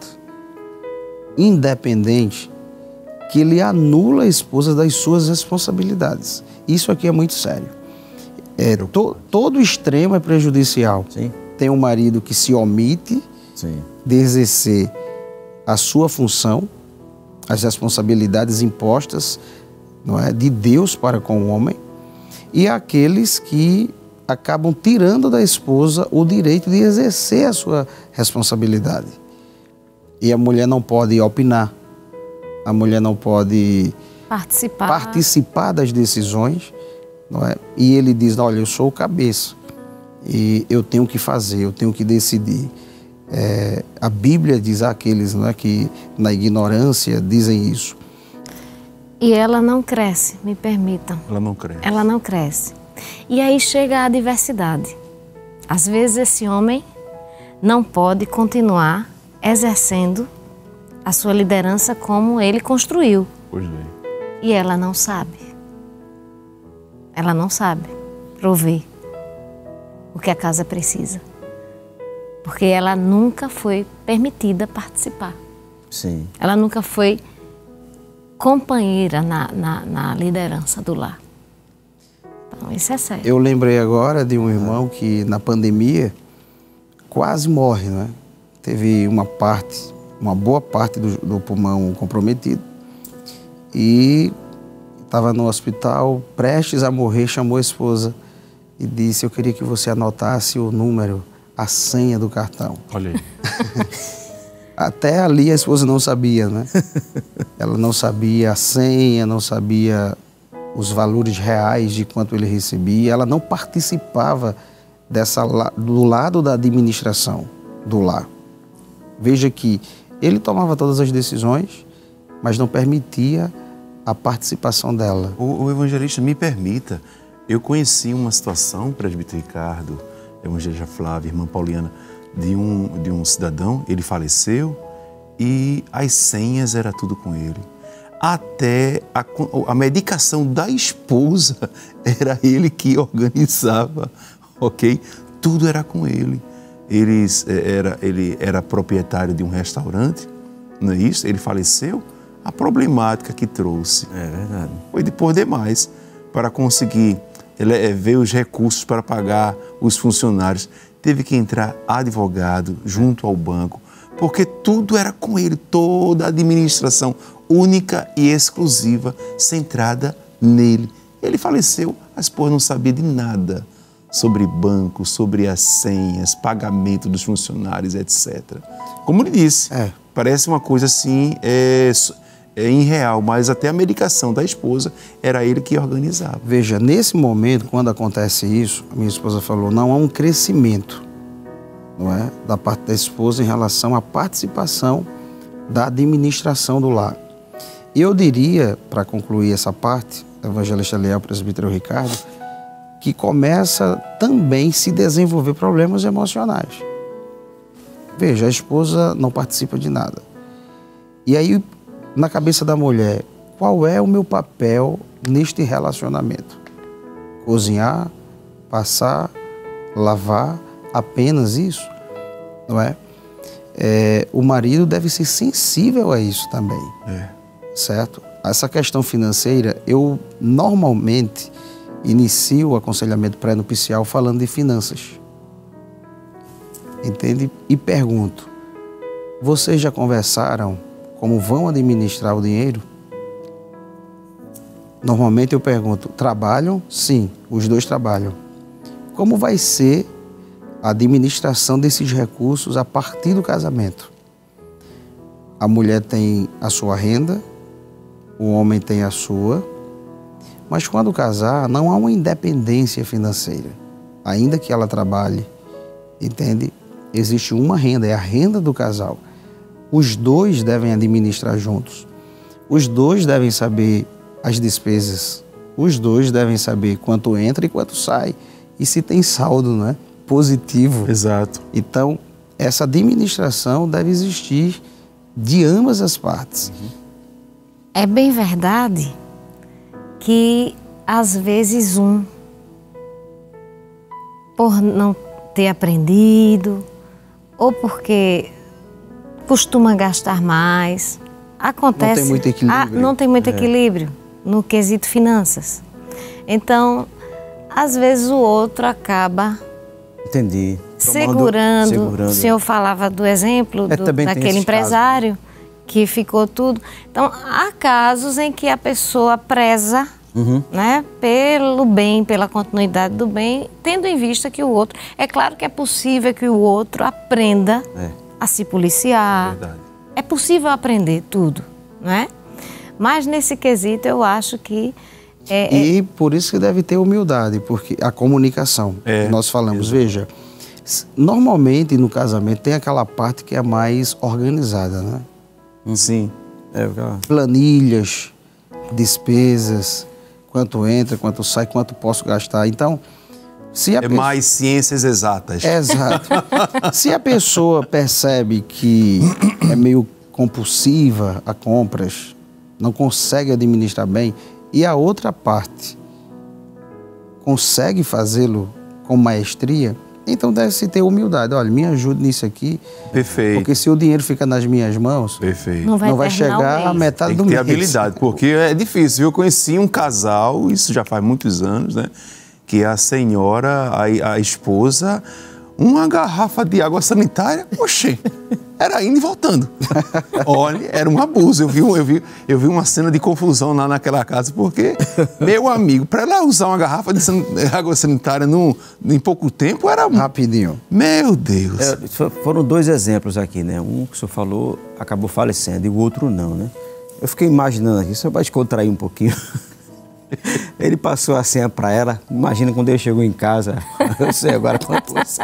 Speaker 3: independente, que ele anula a esposa das suas responsabilidades. Isso aqui é muito sério. É, to, todo extremo é prejudicial.
Speaker 2: Sim.
Speaker 3: Tem um marido que se omite
Speaker 2: Sim.
Speaker 3: de exercer a sua função, as responsabilidades impostas, não é, de Deus para com o homem, e aqueles que acabam tirando da esposa o direito de exercer a sua responsabilidade. E a mulher não pode opinar, a mulher não pode
Speaker 4: Participar.
Speaker 3: participar das decisões, não é? E ele diz: olha, eu sou o cabeça e eu tenho que fazer, eu tenho que decidir. É, a Bíblia diz àqueles, não é, que na ignorância dizem isso.
Speaker 4: E ela não cresce, me permitam.
Speaker 1: Ela não cresce.
Speaker 4: Ela não cresce. E aí chega a adversidade. Às vezes esse homem não pode continuar exercendo a sua liderança como ele construiu.
Speaker 1: Pois bem.
Speaker 4: E ela não sabe. Ela não sabe prover o que a casa precisa. Porque ela nunca foi permitida participar.
Speaker 2: Sim.
Speaker 4: Ela nunca foi companheira na, na, na liderança do lar. Então, isso é sério.
Speaker 3: Eu lembrei agora de um irmão que na pandemia quase morre, né? Teve uma parte, uma boa parte do, do pulmão comprometido e estava no hospital, prestes a morrer, chamou a esposa e disse: eu queria que você anotasse o número, a senha do cartão.
Speaker 1: Olha aí.
Speaker 3: Até ali a esposa não sabia, né? Ela não sabia a senha, não sabia os valores reais de quanto ele recebia. Ela não participava dessa, do lado da administração do lar. Veja que ele tomava todas as decisões, mas não permitia a participação dela.
Speaker 1: O, o evangelista, me permita, eu conheci uma situação, presbítero Ricardo, evangelista Flávia, irmã Pauliana, de um, de um cidadão, ele faleceu e as senhas era tudo com ele. Até a, a medicação da esposa era ele que organizava, ok? Tudo era com ele. Ele era, ele era proprietário de um restaurante, não é isso? Ele faleceu, a problemática que trouxe
Speaker 2: É verdade.
Speaker 1: foi de por demais para conseguir ele, ver os recursos para pagar os funcionários. Teve que entrar advogado junto ao banco, porque tudo era com ele, toda a administração única e exclusiva, centrada nele. Ele faleceu, a esposa não sabia de nada sobre banco, sobre as senhas, pagamento dos funcionários, etcétera. Como ele disse,
Speaker 3: É.
Speaker 1: parece uma coisa assim, é, é irreal, mas até a medicação da esposa era ele que organizava.
Speaker 3: Veja, nesse momento, quando acontece isso, a minha esposa falou, não há um crescimento, não é, da parte da esposa em relação à participação da administração do lar. E eu diria, para concluir essa parte, evangelista Leal, presbítero Ricardo, que começa também a se desenvolver problemas emocionais. Veja, a esposa não participa de nada. E aí, na cabeça da mulher, qual é o meu papel neste relacionamento? Cozinhar, passar, lavar, apenas isso? Não é? É, o marido deve ser sensível a isso também.
Speaker 1: É.
Speaker 3: Certo? Essa questão financeira, eu normalmente inicio o aconselhamento pré-nupcial falando de finanças. Entende? E pergunto, vocês já conversaram como vão administrar o dinheiro? Normalmente eu pergunto, trabalham? Sim, os dois trabalham. Como vai ser a administração desses recursos a partir do casamento? a mulher tem a sua renda, o homem tem a sua, mas quando casar, não há uma independência financeira. Ainda que ela trabalhe, entende? Existe uma renda, é a renda do casal. Os dois devem administrar juntos. Os dois devem saber as despesas. Os dois devem saber quanto entra e quanto sai. E se tem saldo, né? Positivo.
Speaker 1: Exato.
Speaker 3: Então, essa administração deve existir de ambas as partes.
Speaker 4: É bem verdade que, às vezes, um, por não ter aprendido, ou porque costuma gastar mais, acontece...
Speaker 3: Não tem muito equilíbrio.
Speaker 4: Ah, não tem muito é. equilíbrio no quesito finanças. Então, às vezes o outro acaba...
Speaker 2: Entendi.
Speaker 4: Segurando,
Speaker 2: segurando.
Speaker 4: O senhor falava do exemplo
Speaker 2: é,
Speaker 4: do, daquele empresário casos, né? Que ficou tudo. Então, há casos em que a pessoa preza, uhum, né, pelo bem, pela continuidade do bem, tendo em vista que o outro... É claro que é possível que o outro aprenda é. a se policiar. Verdade. É possível aprender tudo, não é? Mas nesse quesito eu acho que... É,
Speaker 3: e é... por isso que deve ter humildade, porque a comunicação, é, nós falamos, exatamente. Veja, normalmente no casamento tem aquela parte que é mais organizada, né?
Speaker 2: Sim. É,
Speaker 3: planilhas, despesas, quanto entra, quanto sai, quanto posso gastar. Então, se a
Speaker 1: é
Speaker 3: pessoa...
Speaker 1: mais ciências exatas.
Speaker 3: Exato. Se a pessoa percebe que é meio compulsiva a compras, não consegue administrar bem, e a outra parte consegue fazê-lo com maestria, então deve-se ter humildade. Olha, me ajude nisso aqui.
Speaker 1: Perfeito.
Speaker 3: Porque se o dinheiro fica nas minhas mãos,
Speaker 1: perfeito,
Speaker 3: não vai, não vai chegar à metade do mês.
Speaker 1: Tem que ter habilidade, porque é difícil. Eu conheci um casal, isso já faz muitos anos, né? Que a senhora, a, a esposa, uma garrafa de água sanitária, oxê, era indo e voltando. Olha, era um abuso. Eu vi, eu, vi, eu vi uma cena de confusão lá naquela casa, porque, meu amigo, para ela usar uma garrafa de san, água sanitária num, em pouco tempo, era...
Speaker 3: Rapidinho.
Speaker 1: Meu Deus.
Speaker 2: É, foram dois exemplos aqui, né? Um que o senhor falou acabou falecendo e o outro não, né? Eu fiquei imaginando aqui, só para descontrair um pouquinho. Ele passou a senha para ela. Imagina quando ele chegou em casa. Eu sei agora quanto você...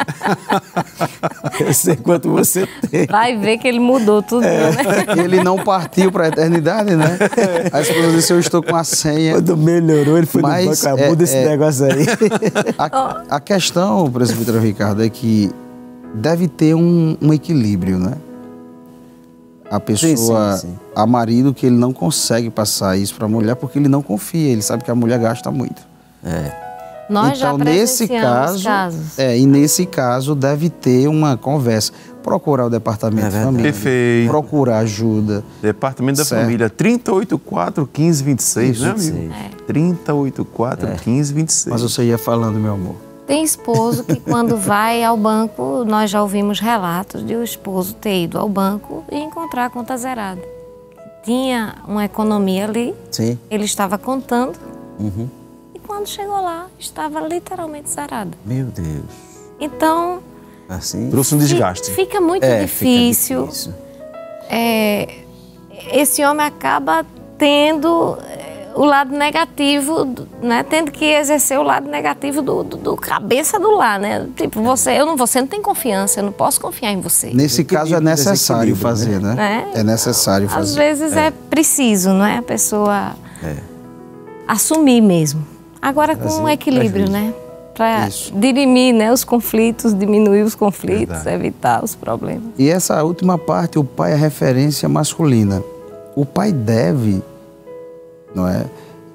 Speaker 2: Eu sei quanto você tem.
Speaker 4: Vai ver que ele mudou tudo, é. né?
Speaker 3: Ele não partiu para a eternidade, né? A esposa disse, eu estou com a senha.
Speaker 2: Quando melhorou, ele foi
Speaker 3: Mas,
Speaker 2: no banco, muda é, esse é... negócio aí.
Speaker 3: A, a questão, presbítero Ricardo, é que deve ter um, um equilíbrio, né? A pessoa, sim, sim, sim. Há marido que ele não consegue passar isso para a mulher porque ele não confia, ele sabe que a mulher gasta muito.
Speaker 2: É.
Speaker 4: Nós
Speaker 3: então,
Speaker 4: já
Speaker 3: nesse caso,
Speaker 4: casos.
Speaker 3: É, e nesse caso deve ter uma conversa. Procurar o departamento é de família.
Speaker 1: Perfeito.
Speaker 3: Procurar ajuda.
Speaker 1: Departamento da certo. Família, trinta e oito, quatro, quinze, vinte e seis, né, amigo? É. trinta e oito, quatro, quinze, vinte e seis.
Speaker 3: Mas você ia falando, meu amor.
Speaker 4: Tem esposo que quando vai ao banco, nós já ouvimos relatos de o esposo ter ido ao banco e encontrar a conta zerada. Tinha uma economia ali,
Speaker 2: sim,
Speaker 4: ele estava contando,
Speaker 2: uhum,
Speaker 4: e quando chegou lá, estava literalmente zerada.
Speaker 2: Meu Deus.
Speaker 4: Então,
Speaker 2: assim,
Speaker 1: trouxe um desgaste.
Speaker 4: Fica muito
Speaker 2: é,
Speaker 4: difícil.
Speaker 2: Fica difícil.
Speaker 4: É, esse homem acaba tendo o lado negativo, né? Tendo que exercer o lado negativo do, do, do cabeça do lar, né? Tipo, você, eu não, você não tem confiança, eu não posso confiar em você.
Speaker 3: Nesse caso é necessário fazer, né? É, é necessário fazer.
Speaker 4: Às vezes é, é preciso, não é? A pessoa é. assumir mesmo. Agora com um equilíbrio, né? Para dirimir, né, os conflitos, diminuir os conflitos, verdade, evitar os problemas.
Speaker 3: E essa última parte, o pai é referência masculina. O pai deve... não é?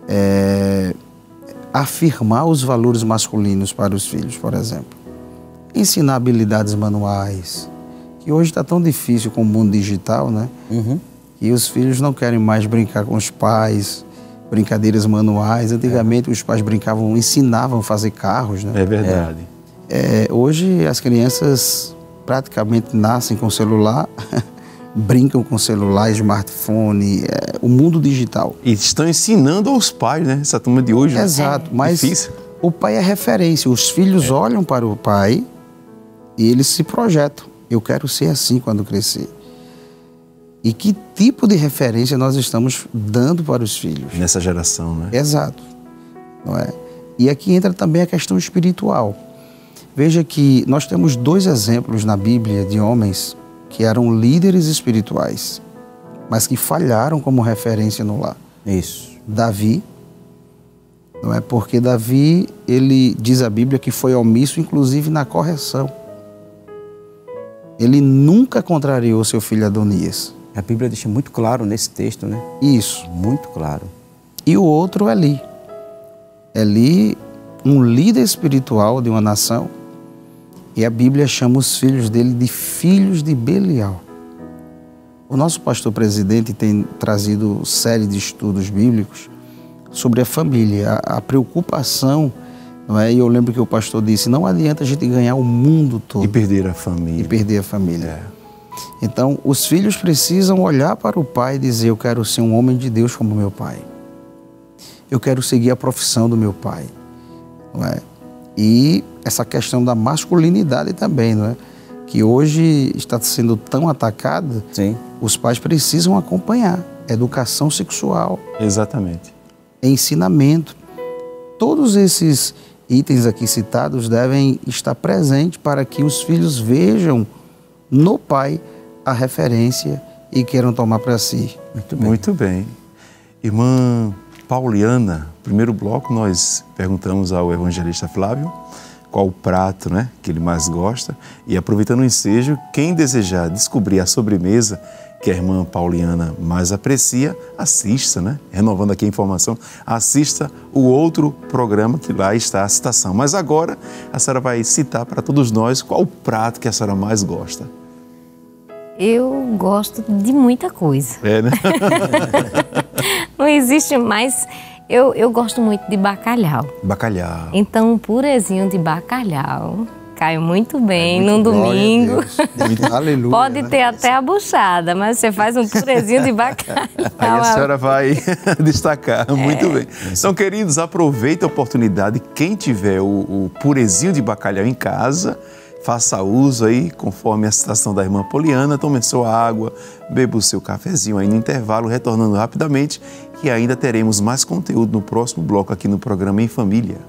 Speaker 3: É, afirmar os valores masculinos para os filhos, por exemplo. Ensinar habilidades manuais, que hoje está tão difícil com o mundo digital, né?
Speaker 2: Uhum.
Speaker 3: E os filhos não querem mais brincar com os pais, brincadeiras manuais. Antigamente é. os pais brincavam, ensinavam a fazer carros, né?
Speaker 1: É verdade.
Speaker 3: É, hoje as crianças praticamente nascem com celular, brincam com celular, smartphone, é, o mundo digital.
Speaker 1: E estão ensinando aos pais, né? Essa turma de hoje.
Speaker 3: Exato,
Speaker 1: é
Speaker 3: mas
Speaker 1: difícil.
Speaker 3: O pai é referência. Os filhos é. olham para o pai e eles se projetam. Eu quero ser assim quando crescer. E que tipo de referência nós estamos dando para os filhos?
Speaker 1: Nessa geração, né?
Speaker 3: Exato. Não é? E aqui entra também a questão espiritual. Veja que nós temos dois exemplos na Bíblia de homens que eram líderes espirituais, mas que falharam como referência no lar.
Speaker 2: Isso.
Speaker 3: Davi, não é? Porque Davi, ele diz a Bíblia que foi omisso, inclusive na correção. Ele nunca contrariou seu filho Adonias.
Speaker 2: A Bíblia deixa muito claro nesse texto, né?
Speaker 3: Isso.
Speaker 2: Muito claro.
Speaker 3: E o outro, Eli. Eli, um líder espiritual de uma nação, e a Bíblia chama os filhos dele de filhos de Belial. O nosso pastor presidente tem trazido série de estudos bíblicos sobre a família, a, a preocupação, não é? E eu lembro que o pastor disse, não adianta a gente ganhar o mundo todo.
Speaker 1: E perder a família.
Speaker 3: E perder a família.
Speaker 1: É.
Speaker 3: Então, os filhos precisam olhar para o pai e dizer, eu quero ser um homem de Deus como meu pai. Eu quero seguir a profissão do meu pai. Não é? E essa questão da masculinidade também, não é? Que hoje está sendo tão atacada,
Speaker 2: Sim.
Speaker 3: os pais precisam acompanhar. Educação sexual.
Speaker 1: Exatamente.
Speaker 3: Ensinamento. Todos esses itens aqui citados devem estar presentes para que os filhos vejam no pai a referência e queiram tomar para si.
Speaker 1: Muito bem. Muito bem. Irmã Pauliana, primeiro bloco nós perguntamos ao evangelista Flávio qual o prato, né, que ele mais gosta. E aproveitando o ensejo, quem desejar descobrir a sobremesa que a irmã Pauliana mais aprecia, assista, né? Renovando aqui a informação, assista o outro programa que lá está a citação. Mas agora a senhora vai citar para todos nós qual o prato que a senhora mais gosta.
Speaker 4: Eu gosto de muita coisa.
Speaker 1: É, né?
Speaker 4: Não existe mais... Eu, eu gosto muito de bacalhau.
Speaker 1: Bacalhau.
Speaker 4: Então, um purezinho de bacalhau cai muito bem
Speaker 3: É muito
Speaker 4: num domingo.
Speaker 3: Aleluia.
Speaker 4: Pode
Speaker 3: né?
Speaker 4: ter até a buchada, mas você faz um purezinho de bacalhau.
Speaker 1: Aí a senhora vai destacar. Muito
Speaker 4: É.
Speaker 1: bem. Então, queridos, aproveita a oportunidade. Quem tiver o, o purezinho de bacalhau em casa, faça uso aí, conforme a citação da irmã Poliana, tome sua água, beba o seu cafezinho aí no intervalo, retornando rapidamente, que ainda teremos mais conteúdo no próximo bloco aqui no programa Em Família.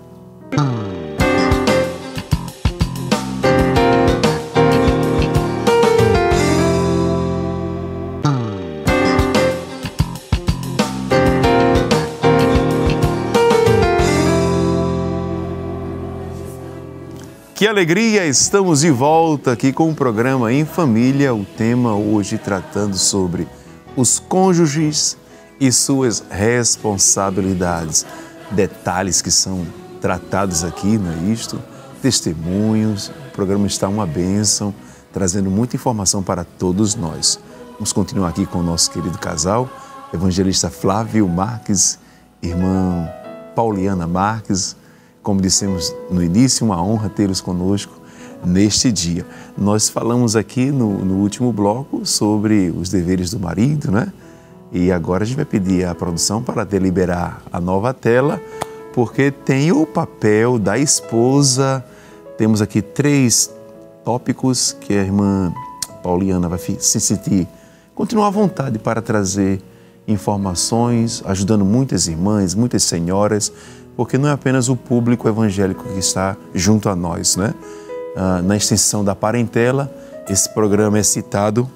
Speaker 1: Que alegria, estamos de volta aqui com o programa Em Família, o tema hoje tratando sobre os cônjuges e suas responsabilidades. Detalhes que são tratados aqui, não é isto? Testemunhos, o programa está uma bênção, trazendo muita informação para todos nós. Vamos continuar aqui com o nosso querido casal, evangelista Flávio Marques, irmã Pauliana Marques. Como dissemos no início, uma honra tê-los conosco neste dia. Nós falamos aqui no, no último bloco sobre os deveres do marido, né? E agora a gente vai pedir à produção para deliberar a nova tela, porque tem o papel da esposa. Temos aqui três tópicos que a irmã Pauliana vai se sentir, continuar à vontade para trazer informações, ajudando muitas irmãs, muitas senhoras, porque não é apenas o público evangélico que está junto a nós, né? Ah, na extensão da parentela, esse programa é citado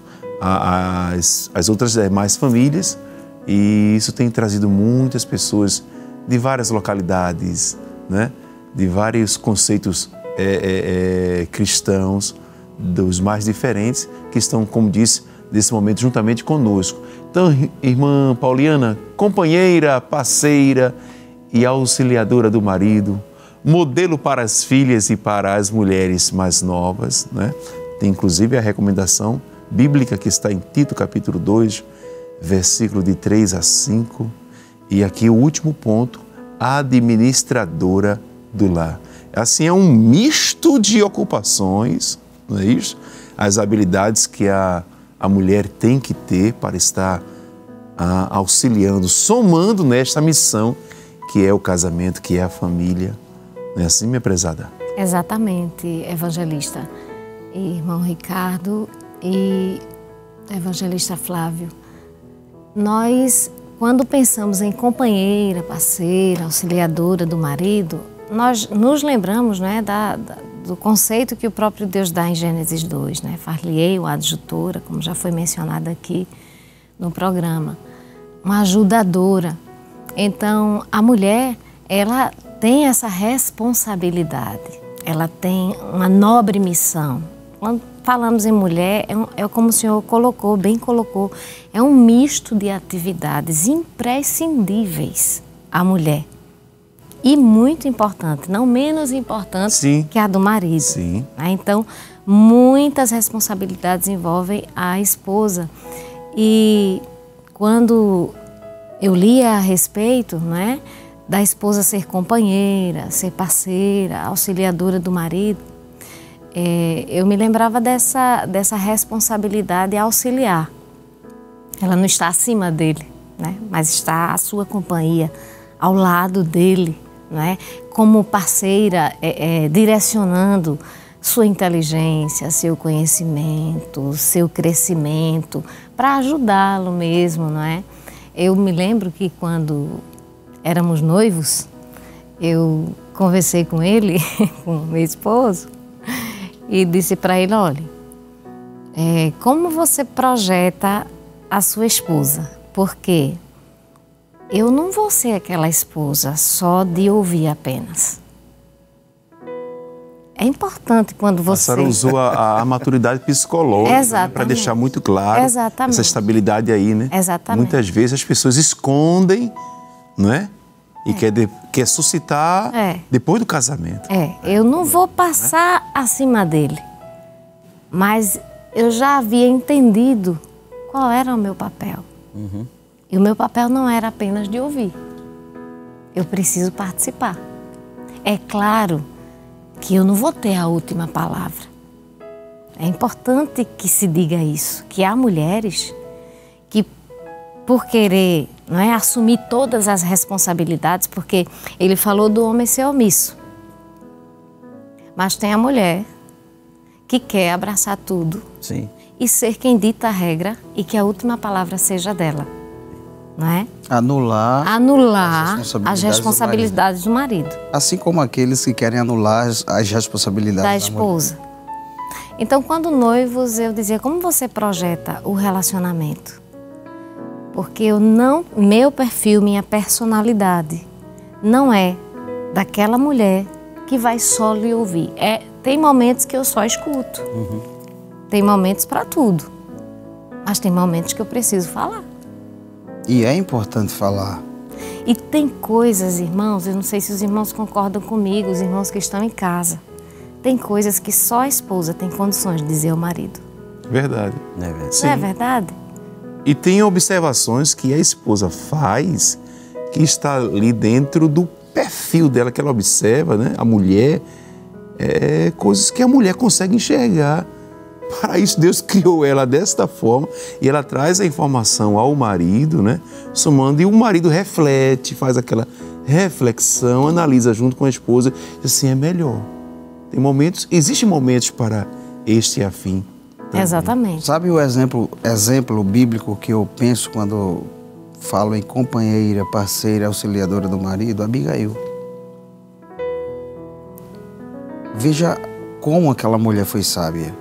Speaker 1: às, às outras demais famílias e isso tem trazido muitas pessoas de várias localidades, né? De vários conceitos é, é, é, cristãos, dos mais diferentes, que estão, como disse, nesse momento juntamente conosco. Então, irmã Pauliana, companheira, parceira e auxiliadora do marido, modelo para as filhas e para as mulheres mais novas, né? Tem inclusive a recomendação bíblica que está em Tito capítulo dois, versículo de três a cinco, e aqui o último ponto, administradora do lar. Assim, é um misto de ocupações, não é isso? As habilidades que a, a mulher tem que ter para estar a, auxiliando, somando nesta missão que é o casamento, que é a família. Não é assim, minha prezada?
Speaker 4: Exatamente, evangelista. E irmão Ricardo, e Evangelista Flávio, nós, quando pensamos em companheira, parceira, auxiliadora do marido, nós nos lembramos, né, da, da, do conceito que o próprio Deus dá em Gênesis dois, né? Far-lhe-ei uma adjutora, como já foi mencionado aqui no programa, uma ajudadora. Então, a mulher, ela tem essa responsabilidade, ela tem uma nobre missão. Quando falamos em mulher, é, um, é como o senhor colocou, bem colocou, é um misto de atividades imprescindíveis à mulher. E muito importante, não menos importante Sim. que a do marido.
Speaker 1: Sim.
Speaker 4: Então, muitas responsabilidades envolvem a esposa. E quando eu li a respeito, né, da esposa ser companheira, ser parceira, auxiliadora do marido, é, eu me lembrava dessa, dessa responsabilidade auxiliar. Ela não está acima dele, né, mas está à sua companhia, ao lado dele, né, como parceira, é, é, direcionando sua inteligência, seu conhecimento, seu crescimento, para ajudá-lo mesmo, não é? Eu me lembro que quando éramos noivos, eu conversei com ele, com meu esposo, e disse para ele, olha, é, como você projeta a sua esposa? Porque eu não vou ser aquela esposa só de ouvir apenas. É importante quando você...
Speaker 1: A senhora usou a, a maturidade psicológica, né, para deixar muito claro
Speaker 4: Exatamente.
Speaker 1: essa estabilidade aí, né?
Speaker 4: Exatamente.
Speaker 1: Muitas vezes as pessoas escondem, não é? E é. Quer, de, quer suscitar é. depois do casamento.
Speaker 4: É, eu não vou passar é. acima dele, mas eu já havia entendido qual era o meu papel.
Speaker 2: Uhum.
Speaker 4: E o meu papel não era apenas de ouvir. Eu preciso participar. É claro que eu não vou ter a última palavra. É importante que se diga isso, que há mulheres que, por querer, não é, assumir todas as responsabilidades, porque ele falou do homem ser omisso. Mas tem a mulher que quer abraçar tudo
Speaker 2: Sim.
Speaker 4: e ser quem dita a regra e que a última palavra seja dela. Não é?
Speaker 3: Anular,
Speaker 4: anular
Speaker 3: as responsabilidades,
Speaker 4: as responsabilidades do, marido.
Speaker 3: do marido. Assim como aqueles que querem anular as, as responsabilidades
Speaker 4: da,
Speaker 3: da
Speaker 4: esposa. Da então, quando noivos, eu dizia, como você projeta o relacionamento? Porque eu não, meu perfil, minha personalidade, não é daquela mulher que vai só lhe ouvir. É, tem momentos que eu só escuto.
Speaker 2: Uhum.
Speaker 4: Tem momentos para tudo. Mas tem momentos que eu preciso falar.
Speaker 3: E é importante falar.
Speaker 4: E tem coisas, irmãos, eu não sei se os irmãos concordam comigo, os irmãos que estão em casa. Tem coisas que só a esposa tem condições de dizer ao marido.
Speaker 1: Verdade.
Speaker 2: Não é verdade?
Speaker 1: Sim.
Speaker 4: Não é verdade?
Speaker 1: E tem observações que a esposa faz que está ali dentro do perfil dela, que ela observa, né? A mulher, é, coisas que a mulher consegue enxergar. Para isso, Deus criou ela desta forma e ela traz a informação ao marido, né? Somando, e o marido reflete, faz aquela reflexão, analisa junto com a esposa, e assim é melhor. Tem momentos, existem momentos para este e afim. Também.
Speaker 4: Exatamente.
Speaker 3: Sabe o exemplo, exemplo bíblico que eu penso quando falo em companheira, parceira, auxiliadora do marido? Abigail. Veja como aquela mulher foi sábia.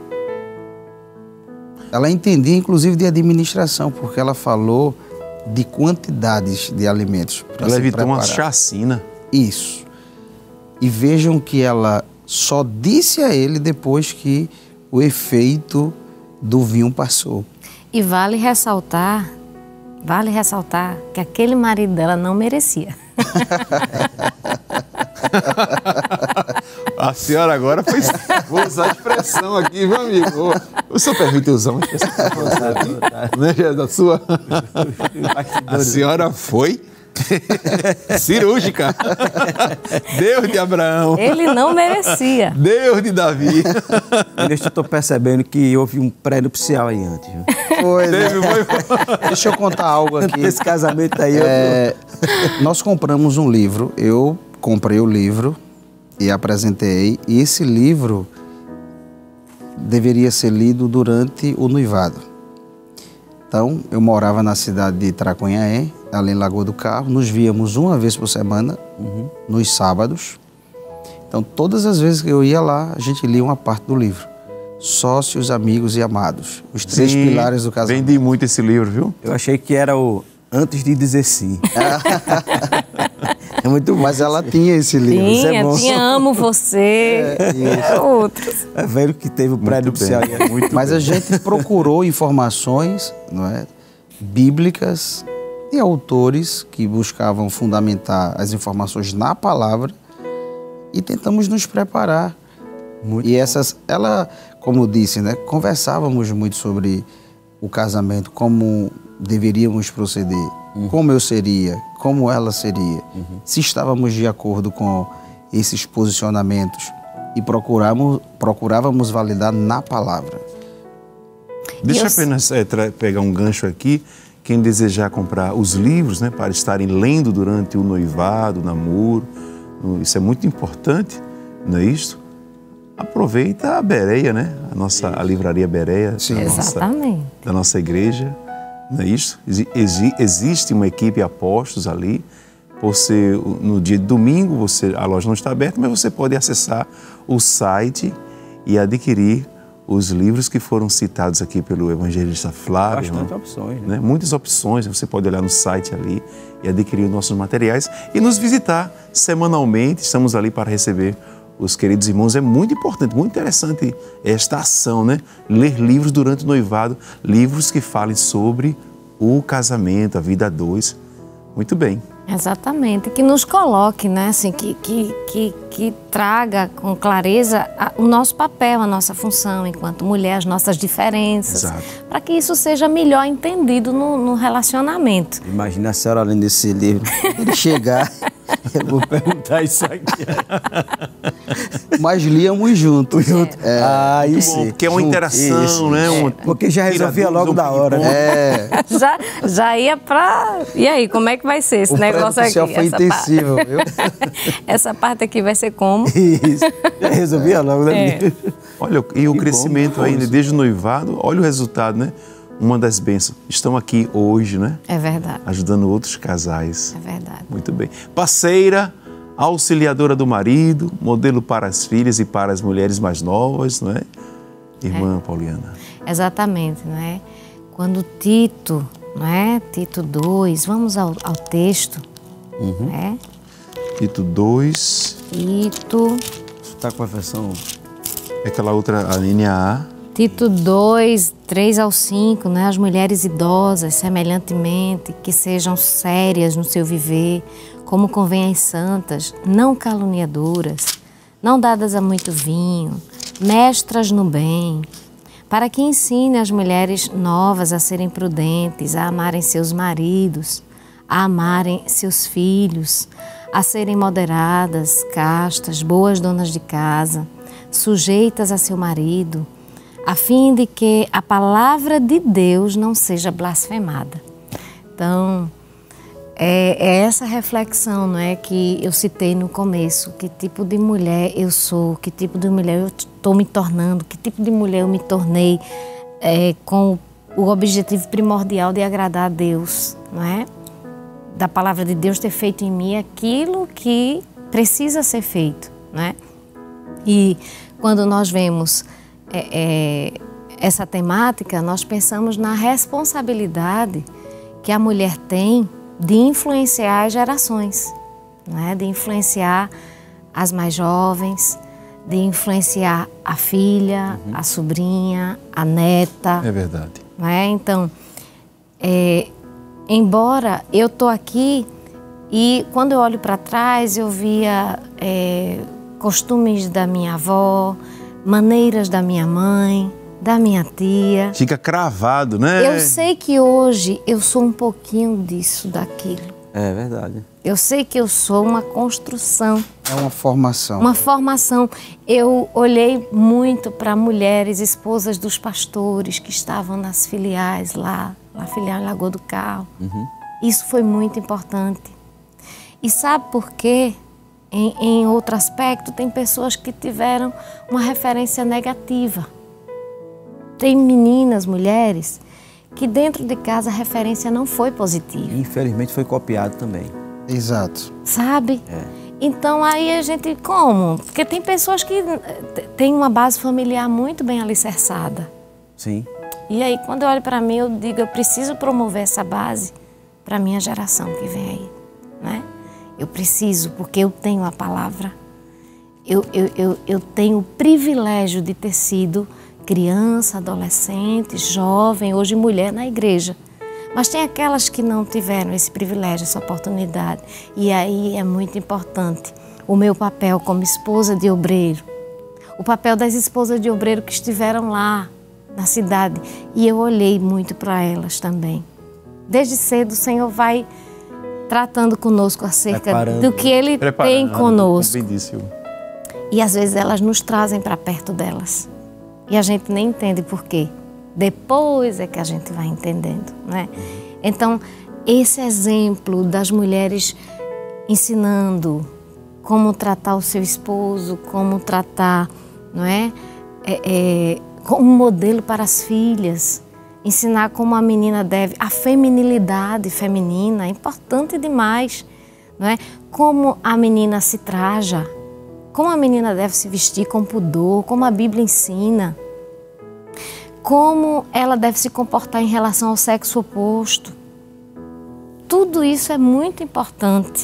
Speaker 3: Ela entendia, inclusive, de administração, porque ela falou de quantidades de alimentos para se
Speaker 1: Ela evitou
Speaker 3: preparar.
Speaker 1: uma chacina.
Speaker 3: Isso. E vejam que ela só disse a ele depois que o efeito do vinho passou.
Speaker 4: E vale ressaltar, vale ressaltar que aquele marido dela não merecia.
Speaker 1: A senhora agora foi... Vou usar a expressão aqui, meu amigo. O senhor permite usar uma expressão aqui? Né, da sua? A senhora foi cirúrgica. Deus de Abraão.
Speaker 4: Ele não merecia.
Speaker 1: Deus de Davi.
Speaker 2: Eu estou percebendo que houve um pré-nupcial aí antes. Viu?
Speaker 3: Foi, né? Deixa eu contar algo aqui.
Speaker 2: Esse casamento aí...
Speaker 3: É, eu... Nós compramos um livro, eu comprei o livro e apresentei, e esse livro deveria ser lido durante o noivado. Então, eu morava na cidade de Tracunhaé, ali em Lagoa do Carro. Nos víamos uma vez por semana, uhum. nos sábados. Então, todas as vezes que eu ia lá, a gente lia uma parte do livro. Sócios, Amigos e Amados. Os três sim, pilares do casamento.
Speaker 1: Vendi muito esse livro, viu?
Speaker 2: Eu achei que era o Antes de Dizer Sim.
Speaker 3: É muito bom. Mas ela tinha esse livro.
Speaker 4: Tinha,
Speaker 3: é bom.
Speaker 4: tinha Amo Você. É, é outros.
Speaker 2: É velho que teve o pré-nupcial.
Speaker 3: É muito Mas bem. A gente procurou informações, não é, bíblicas e autores que buscavam fundamentar as informações na palavra e tentamos nos preparar. Muito e essas, ela, como disse, né, conversávamos muito sobre o casamento, como deveríamos proceder, uhum. como eu seria, como ela seria, uhum. se estávamos de acordo com esses posicionamentos e procurávamos, procurávamos validar na palavra.
Speaker 1: Deixa eu apenas é, pegar um gancho aqui. Quem desejar comprar os livros, né, para estarem lendo durante o noivado, o namoro, isso é muito importante, não é isso? Aproveita a Bereia, né? A nossa a livraria Bereia,
Speaker 4: Sim,
Speaker 1: da,
Speaker 4: exatamente.
Speaker 1: Nossa, da nossa igreja, não é isso? Exi, existe uma equipe de apóstolos ali. Você, no dia de domingo, você, a loja não está aberta, mas você pode acessar o site e adquirir os livros que foram citados aqui pelo evangelista Flávio.
Speaker 2: Bastante
Speaker 1: né?
Speaker 2: opções. Né?
Speaker 1: Né? Muitas opções, você pode olhar no site ali e adquirir os nossos materiais e nos visitar semanalmente. Estamos ali para receber os queridos irmãos. É muito importante, muito interessante esta ação, né? Ler livros durante o noivado, livros que falem sobre o casamento, a vida a dois. Muito bem.
Speaker 4: Exatamente, que nos coloque, né, assim, que, que, que, que traga com clareza a, o nosso papel, a nossa função enquanto mulher, as nossas diferenças, para que isso seja melhor entendido no, no relacionamento.
Speaker 2: Imagina a senhora lendo esse livro, ele chegar, eu vou perguntar isso aqui.
Speaker 3: Mas líamos juntos. Junto.
Speaker 4: É.
Speaker 3: É.
Speaker 1: Ah, isso. Bom, porque é uma interação, isso. né? Um,
Speaker 2: é. Porque já resolvia logo da hora, né?
Speaker 3: É.
Speaker 4: Já, já ia pra... E aí, como é que vai ser esse
Speaker 3: o
Speaker 4: negócio aqui?
Speaker 3: Foi
Speaker 4: essa
Speaker 3: intensivo,
Speaker 4: parte...
Speaker 3: viu?
Speaker 4: Essa parte aqui vai ser como?
Speaker 2: Isso. Já resolvia logo, né?
Speaker 4: É.
Speaker 1: Olha, e o que crescimento bom, ainda,
Speaker 2: isso.
Speaker 1: desde o noivado, olha o resultado, né? Uma das bênçãos. Estão aqui hoje, né?
Speaker 4: É verdade.
Speaker 1: Ajudando outros casais.
Speaker 4: É verdade.
Speaker 1: Muito bem. Parceira, auxiliadora do marido, modelo para as filhas e para as mulheres mais novas, não é? Irmã é. Pauliana.
Speaker 4: Exatamente, não é? Quando Tito, não é? Tito dois, vamos ao, ao texto,
Speaker 1: uhum.
Speaker 4: né?
Speaker 1: Tito dois.
Speaker 4: Tito...
Speaker 2: Você está com a versão...
Speaker 1: É aquela outra, a linha A.
Speaker 4: Tito dois, três ao cinco, né? As mulheres idosas, semelhantemente, que sejam sérias no seu viver, como convém às santas, não caluniadoras, não dadas a muito vinho, mestras no bem, para que ensine as mulheres novas a serem prudentes, a amarem seus maridos, a amarem seus filhos, a serem moderadas, castas, boas donas de casa, sujeitas a seu marido, a fim de que a palavra de Deus não seja blasfemada. Então, é, é essa reflexão, não é, que eu citei no começo, que tipo de mulher eu sou, que tipo de mulher eu estou me tornando, que tipo de mulher eu me tornei é, com o objetivo primordial de agradar a Deus, não é? Da palavra de Deus ter feito em mim aquilo que precisa ser feito, não é? E quando nós vemos É, é, essa temática, nós pensamos na responsabilidade que a mulher tem de influenciar as gerações, né? De influenciar as mais jovens, de influenciar a filha, uhum. a sobrinha, a neta.
Speaker 1: É verdade.
Speaker 4: Né? Então, é, embora eu estou aqui e quando eu olho para trás eu via é, costumes da minha avó, maneiras da minha mãe, da minha tia.
Speaker 1: Fica cravado, né?
Speaker 4: Eu sei que hoje eu sou um pouquinho disso, daquilo.
Speaker 2: É verdade.
Speaker 4: Eu sei que eu sou uma construção.
Speaker 3: É uma formação.
Speaker 4: Uma formação. Eu olhei muito para mulheres, esposas dos pastores que estavam nas filiais lá, na filial em Lagoa do Carro. Uhum. Isso foi muito importante. E sabe por quê? Em, em outro aspecto, tem pessoas que tiveram uma referência negativa. Tem meninas, mulheres, que dentro de casa a referência não foi positiva.
Speaker 2: Infelizmente foi copiado também.
Speaker 3: Exato.
Speaker 4: Sabe?
Speaker 2: É.
Speaker 4: Então aí a gente, como? Porque tem pessoas que têm uma base familiar muito bem alicerçada.
Speaker 2: Sim.
Speaker 4: E aí quando eu olho para mim, eu digo, eu preciso promover essa base para a minha geração que vem aí, né? Eu preciso, porque eu tenho a palavra. Eu, eu, eu, eu tenho o privilégio de ter sido criança, adolescente, jovem, hoje mulher na igreja. Mas tem aquelas que não tiveram esse privilégio, essa oportunidade. E aí é muito importante o meu papel como esposa de obreiro, o papel das esposas de obreiro que estiveram lá na cidade. E eu olhei muito para elas também. Desde cedo o Senhor vai tratando conosco acerca
Speaker 2: Preparando,
Speaker 4: do que Ele tem conosco.
Speaker 1: Como bem disse o...
Speaker 4: E às vezes elas nos trazem para perto delas. E a gente nem entende por quê. Depois é que a gente vai entendendo, né? Então, esse exemplo das mulheres ensinando como tratar o seu esposo, como tratar, não é? É, é como modelo para as filhas, ensinar como a menina deve, a feminilidade feminina é importante demais, não é? Como a menina se traja, como a menina deve se vestir com pudor, como a Bíblia ensina. Como ela deve se comportar em relação ao sexo oposto. Tudo isso é muito importante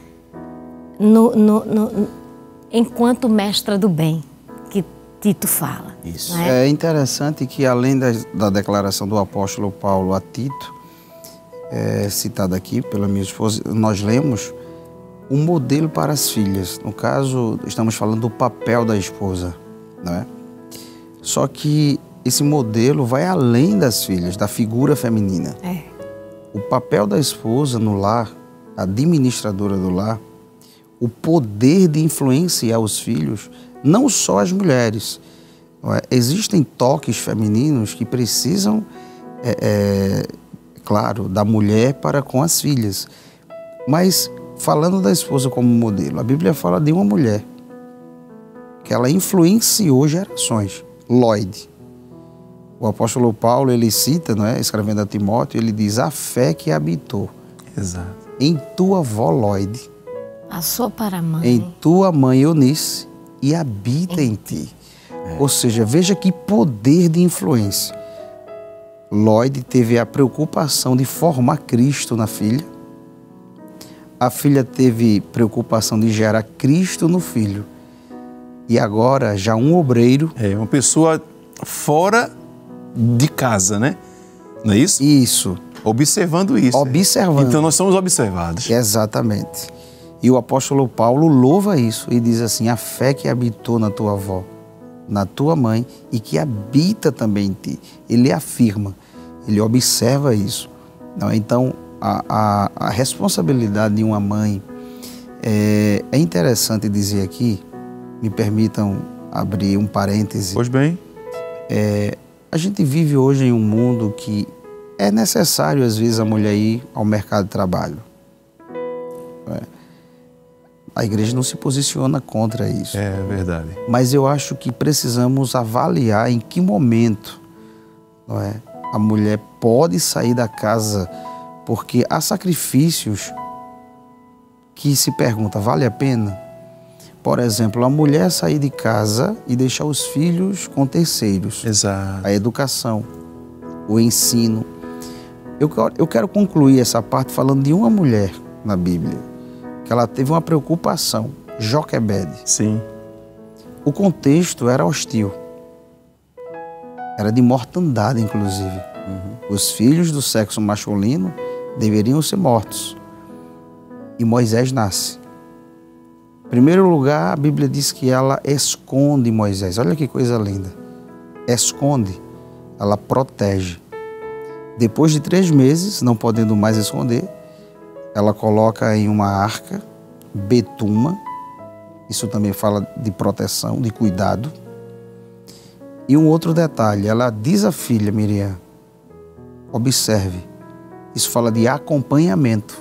Speaker 4: no, no, no, enquanto mestra do bem, que Tito fala.
Speaker 2: Isso.
Speaker 3: É? É interessante que, além da, da declaração do apóstolo Paulo a Tito, é, citada aqui pela minha esposa, nós lemos um modelo para as filhas. No caso, estamos falando do papel da esposa, não é? Só que esse modelo vai além das filhas, da figura feminina.
Speaker 4: É.
Speaker 3: O papel da esposa no lar, a administradora do lar, o poder de influenciar os filhos, não só as mulheres. Não é? Existem toques femininos que precisam, é, é, claro, da mulher para com as filhas. Mas, falando da esposa como modelo, a Bíblia fala de uma mulher que ela influenciou gerações. Lloyd. O apóstolo Paulo, ele cita, não é? Escrevendo a Timóteo, ele diz, a fé que habitou
Speaker 1: Exato.
Speaker 3: em tua avó Lloyd,
Speaker 4: Passou para a mãe.
Speaker 3: em tua mãe Eunice e habita em, em ti. É. Ou seja, veja que poder de influência. Lloyd teve a preocupação de formar Cristo na filha. A filha teve preocupação de gerar Cristo no filho. E agora, já um obreiro...
Speaker 1: É, uma pessoa fora de casa, né? Não é isso?
Speaker 3: Isso.
Speaker 1: Observando isso.
Speaker 3: Observando.
Speaker 1: Então nós somos observados.
Speaker 3: Exatamente. E o apóstolo Paulo louva isso e diz assim, a fé que habitou na tua avó, na tua mãe e que habita também em ti. Ele afirma, ele observa isso. Então, a, a, a responsabilidade de uma mãe, é, é interessante dizer aqui, me permitam abrir um parêntese.
Speaker 1: Pois bem.
Speaker 3: É, a gente vive hoje em um mundo que é necessário, às vezes, a mulher ir ao mercado de trabalho. É. A igreja não se posiciona contra isso.
Speaker 1: É verdade.
Speaker 3: Mas eu acho que precisamos avaliar em que momento, não é, a mulher pode sair da casa, porque há sacrifícios que se pergunta, vale a pena? Por exemplo, a mulher sair de casa e deixar os filhos com terceiros.
Speaker 1: Exato.
Speaker 3: A educação, o ensino. Eu, eu quero concluir essa parte falando de uma mulher na Bíblia, que ela teve uma preocupação, Joquebede.
Speaker 1: Sim.
Speaker 3: O contexto era hostil. Era de mortandade, inclusive. Uhum. Os filhos do sexo masculino deveriam ser mortos. E Moisés nasce. Em primeiro lugar, a Bíblia diz que ela esconde Moisés. Olha que coisa linda. Esconde, ela protege. Depois de três meses, não podendo mais esconder, ela coloca em uma arca, betuma. Isso também fala de proteção, de cuidado. E um outro detalhe, ela diz à filha Miriam, observe, isso fala de acompanhamento,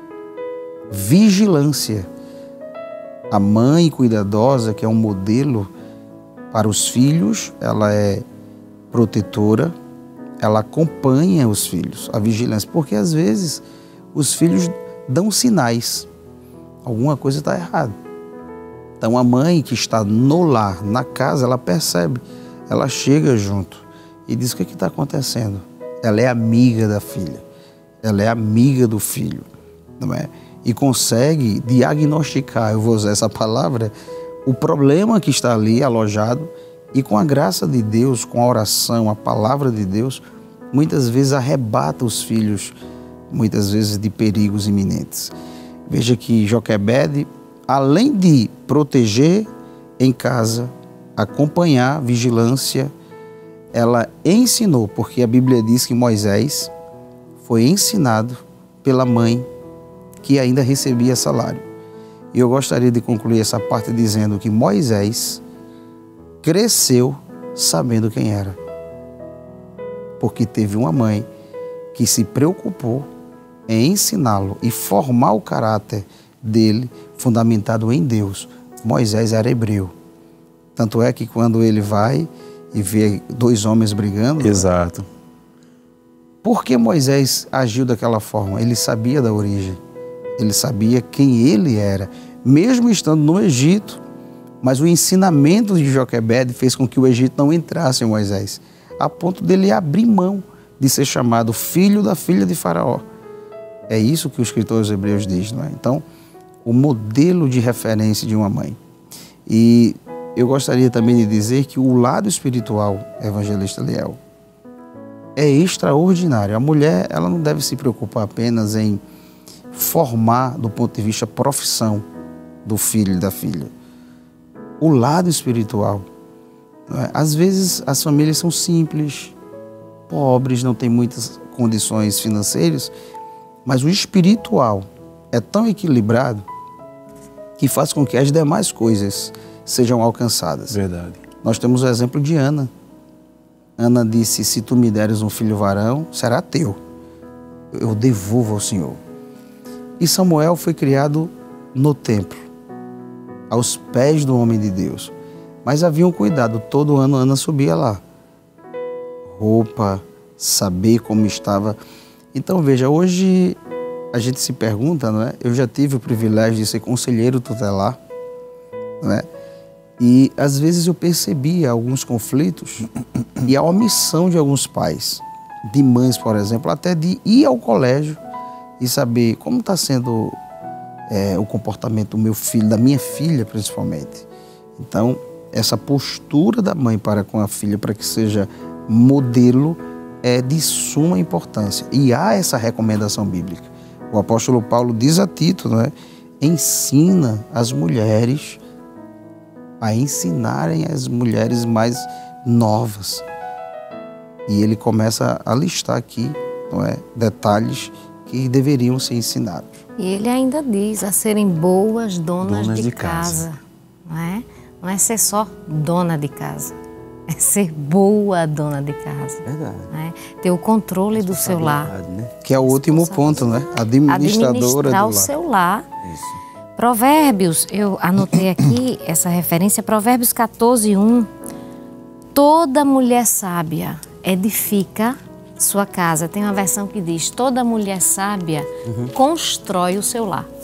Speaker 3: vigilância. A mãe cuidadosa, que é um modelo para os filhos, ela é protetora, ela acompanha os filhos, a vigilância, porque às vezes os filhos dão sinais, alguma coisa está errada. Então a mãe que está no lar, na casa, ela percebe, ela chega junto e diz: o que está acontecendo? Ela é amiga da filha, ela é amiga do filho, não é? E consegue diagnosticar, eu vou usar essa palavra, o problema que está ali alojado, e com a graça de Deus, com a oração, a palavra de Deus, muitas vezes arrebata os filhos, muitas vezes de perigos iminentes. Veja que Joquebede, além de proteger em casa, acompanhar, vigilância, ela ensinou, porque a Bíblia diz que Moisés foi ensinado pela mãe que ainda recebia salário. E eu gostaria de concluir essa parte dizendo que Moisés cresceu sabendo quem era, porque teve uma mãe que se preocupou em ensiná-lo e formar o caráter dele fundamentado em Deus. Moisés era hebreu. Tanto é que quando ele vai e vê dois homens brigando...
Speaker 1: Exato.
Speaker 3: Por que Moisés agiu daquela forma? Ele sabia da origem. Ele sabia quem ele era. Mesmo estando no Egito, mas o ensinamento de Joquebede fez com que o Egito não entrasse em Moisés, a ponto dele abrir mão de ser chamado filho da filha de Faraó. É isso que o escritor aos Hebreus diz, não é? Então, o modelo de referência de uma mãe. E eu gostaria também de dizer que o lado espiritual, evangelista Liel, é extraordinário. A mulher, ela não deve se preocupar apenas em formar, do ponto de vista profissão, do filho e da filha. O lado espiritual, não é? Às vezes as famílias são simples, pobres, não têm muitas condições financeiras, mas o espiritual é tão equilibrado que faz com que as demais coisas sejam alcançadas.
Speaker 1: Verdade.
Speaker 3: Nós temos o exemplo de Ana. Ana disse: se tu me deres um filho varão, será teu. Eu devolvo ao Senhor. E Samuel foi criado no templo, aos pés do homem de Deus. Mas havia um cuidado, todo ano Ana subia lá. Roupa, saber como estava. Então veja, hoje a gente se pergunta, não é? Eu já tive o privilégio de ser conselheiro tutelar, não é? E às vezes eu percebia alguns conflitos e a omissão de alguns pais, de mães, por exemplo, até de ir ao colégio e saber como está sendo é, o comportamento do meu filho, da minha filha principalmente. Então, essa postura da mãe para com a filha, para que seja modelo, é de suma importância. E há essa recomendação bíblica. O apóstolo Paulo diz a Tito, não é? Ensina as mulheres a ensinarem as mulheres mais novas. E ele começa a listar aqui, não é, detalhes que deveriam ser ensinados.
Speaker 4: E ele ainda diz a serem boas donas,
Speaker 1: Donas
Speaker 4: de,
Speaker 1: de
Speaker 4: casa,
Speaker 1: casa.
Speaker 4: não é? Não é ser só dona de casa, é ser boa dona de casa.
Speaker 2: Verdade.
Speaker 4: Não é? Ter o controle do seu lar.
Speaker 2: Né?
Speaker 3: Que é o último ponto, né? Administradora
Speaker 4: Administrar
Speaker 3: do
Speaker 4: o
Speaker 3: lar.
Speaker 4: seu lar.
Speaker 2: Isso.
Speaker 4: Provérbios, eu anotei aqui essa referência, Provérbios quatorze, um. Toda mulher sábia edifica sua casa. Tem uma versão que diz: toda mulher sábia uhum. constrói o seu lar.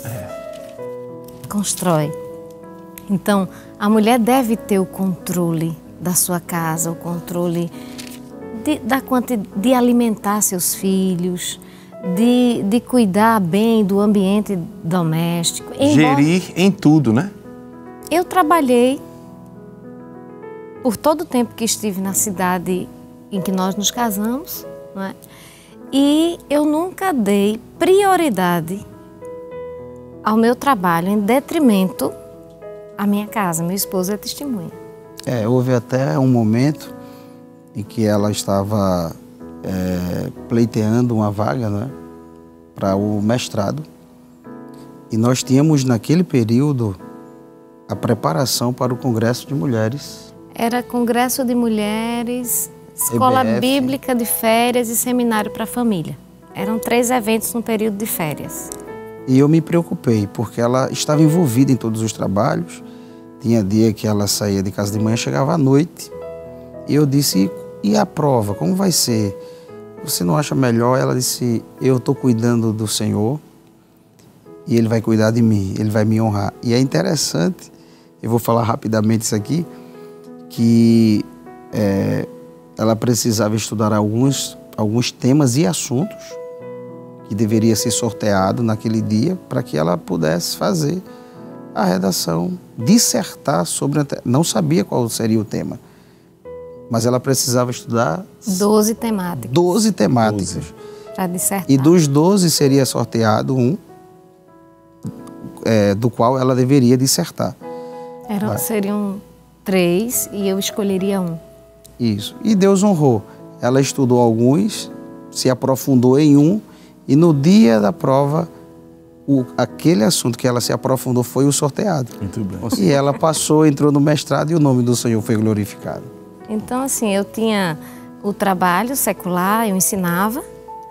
Speaker 4: É. Constrói. Então, a mulher deve ter o controle da sua casa, o controle de, da quantidade, de alimentar seus filhos, de, de cuidar bem do ambiente doméstico.
Speaker 1: Gerir Embora... em tudo, né?
Speaker 4: Eu trabalhei por todo o tempo que estive na cidade em que nós nos casamos, não é? E eu nunca dei prioridade ao meu trabalho em detrimento à minha casa. Meu esposo é testemunha.
Speaker 3: É, houve até um momento em que ela estava é, pleiteando uma vaga, né, para o mestrado. E nós tínhamos naquele período a preparação para o Congresso de Mulheres.
Speaker 4: Era Congresso de Mulheres, Escola
Speaker 3: E B F.
Speaker 4: Bíblica de Férias e Seminário para a Família. Eram três eventos no período de férias.
Speaker 3: E eu me preocupei, porque ela estava envolvida em todos os trabalhos. Tinha dia que ela saía de casa de manhã, chegava à noite. E eu disse: e a prova, como vai ser? você não acha melhor? Ela disse, eu estou cuidando do Senhor e Ele vai cuidar de mim, Ele vai me honrar. E é interessante, eu vou falar rapidamente isso aqui, que é, ela precisava estudar alguns, alguns temas e assuntos que deveria ser sorteado naquele dia para que ela pudesse fazer a redação, dissertar sobre... Não sabia qual seria o tema, mas ela precisava estudar...
Speaker 4: Doze temáticas.
Speaker 3: Doze temáticas.
Speaker 4: Para dissertar.
Speaker 3: E dos doze seria sorteado um, é, do qual ela deveria dissertar.
Speaker 4: Eram, seriam três e eu escolheria um.
Speaker 3: Isso. E Deus honrou. Ela estudou alguns, se aprofundou em um, e no dia da prova, o, aquele assunto que ela se aprofundou foi o sorteado.
Speaker 1: Muito bem.
Speaker 3: E ela passou, entrou no mestrado e o nome do Senhor foi glorificado.
Speaker 4: Então, assim, eu tinha o trabalho secular, eu ensinava,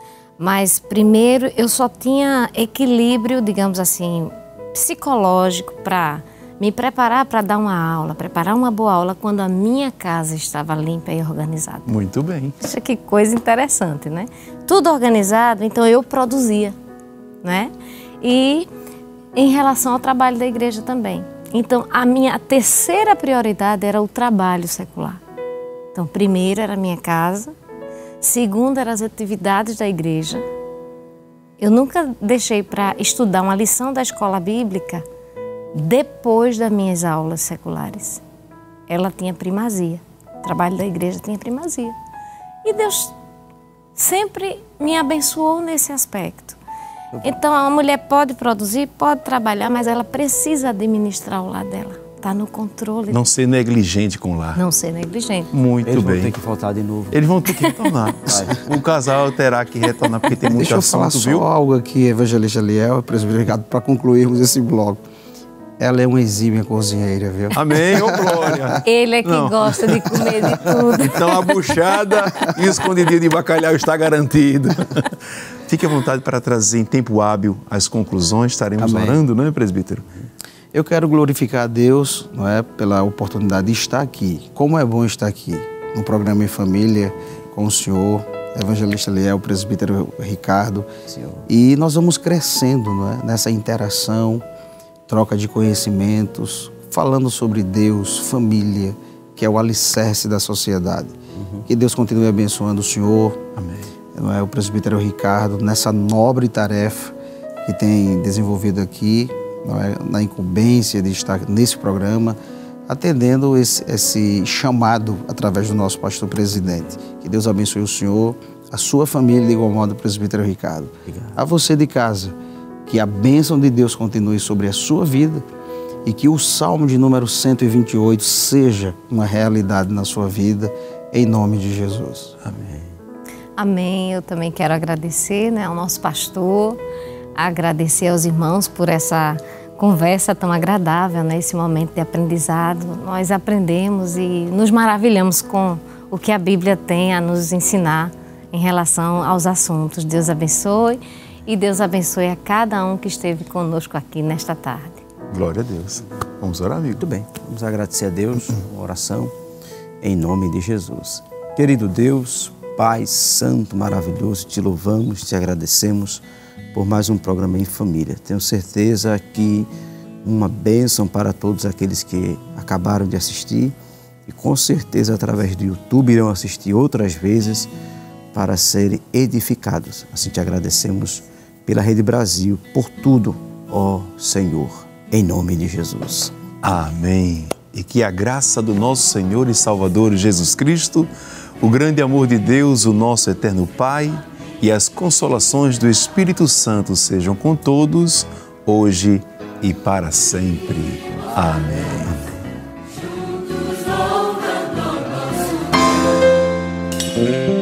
Speaker 4: mas primeiro eu só tinha equilíbrio, digamos assim, psicológico para me preparar para dar uma aula, preparar uma boa aula quando a minha casa estava limpa e organizada.
Speaker 1: Muito bem.
Speaker 4: Isso que coisa interessante, né? Tudo organizado, então eu produzia, né? E em relação ao trabalho da igreja também. Então, a minha terceira prioridade era o trabalho secular. Então, primeiro era a minha casa, segundo eram as atividades da igreja. Eu nunca deixei para estudar uma lição da escola bíblica depois das minhas aulas seculares. Ela tinha primazia, o trabalho da igreja tinha primazia. E Deus sempre me abençoou nesse aspecto. Então, a mulher pode produzir, pode trabalhar, mas ela precisa administrar o lar dela. Está no controle.
Speaker 1: Não ser negligente com o lar.
Speaker 4: Não ser negligente.
Speaker 1: Muito
Speaker 2: Eles
Speaker 1: bem.
Speaker 2: vão ter que voltar de novo.
Speaker 1: Eles vão ter que retornar. O casal terá que retornar, porque tem muito
Speaker 3: Deixa eu
Speaker 1: assunto,
Speaker 3: falar só
Speaker 1: viu?
Speaker 3: algo aqui, Evangelista Liel, presbítero Ricardo, para concluirmos esse bloco. Ela é uma exímia cozinheira, viu?
Speaker 1: Amém, ô glória.
Speaker 4: Ele é que
Speaker 1: Não.
Speaker 4: gosta de comer de tudo.
Speaker 1: Então a buchada e o escondidinho de bacalhau está garantido. Fique à vontade para trazer em tempo hábil as conclusões. Estaremos
Speaker 3: Amém.
Speaker 1: orando, não é, presbítero?
Speaker 3: Eu quero glorificar a Deus, não é, pela oportunidade de estar aqui. Como é bom estar aqui no programa Em Família com o senhor, Evangelista Liel, presbítero Ricardo.
Speaker 2: Senhor.
Speaker 3: E nós vamos crescendo, não é, nessa interação, troca de conhecimentos, falando sobre Deus, família, que é o alicerce da sociedade. Uhum. Que Deus continue abençoando o senhor,
Speaker 1: Amém.
Speaker 3: não é, o presbítero Ricardo, nessa nobre tarefa que tem desenvolvido aqui, não é, na incumbência de estar nesse programa, atendendo esse, esse chamado através do nosso pastor presidente. Que Deus abençoe o senhor, a sua família, de igual modo, o presbítero Ricardo.
Speaker 2: Obrigado.
Speaker 3: A você de casa, que a bênção de Deus continue sobre a sua vida e que o Salmo de número cento e vinte e oito seja uma realidade na sua vida, em nome de Jesus.
Speaker 1: Amém.
Speaker 4: Amém. Eu também quero agradecer, né, ao nosso pastor, agradecer aos irmãos por essa conversa tão agradável, né, esse momento de aprendizado. Nós aprendemos e nos maravilhamos com o que a Bíblia tem a nos ensinar em relação aos assuntos. Deus abençoe e Deus abençoe a cada um que esteve conosco aqui nesta tarde.
Speaker 1: Glória a Deus. Vamos orar, amigo?
Speaker 2: Muito bem, vamos agradecer a Deus, uma oração em nome de Jesus. Querido Deus, Pai Santo, maravilhoso, te louvamos, te agradecemos por mais um programa Em Família. Tenho certeza que uma bênção para todos aqueles que acabaram de assistir e com certeza através do YouTube irão assistir outras vezes para serem edificados. Assim te agradecemos pela Rede Brasil, por tudo, ó Senhor, em nome de Jesus.
Speaker 1: Amém. E que a graça do nosso Senhor e Salvador Jesus Cristo, o grande amor de Deus, o nosso eterno Pai, e as consolações do Espírito Santo sejam com todos, hoje e para sempre. Amém.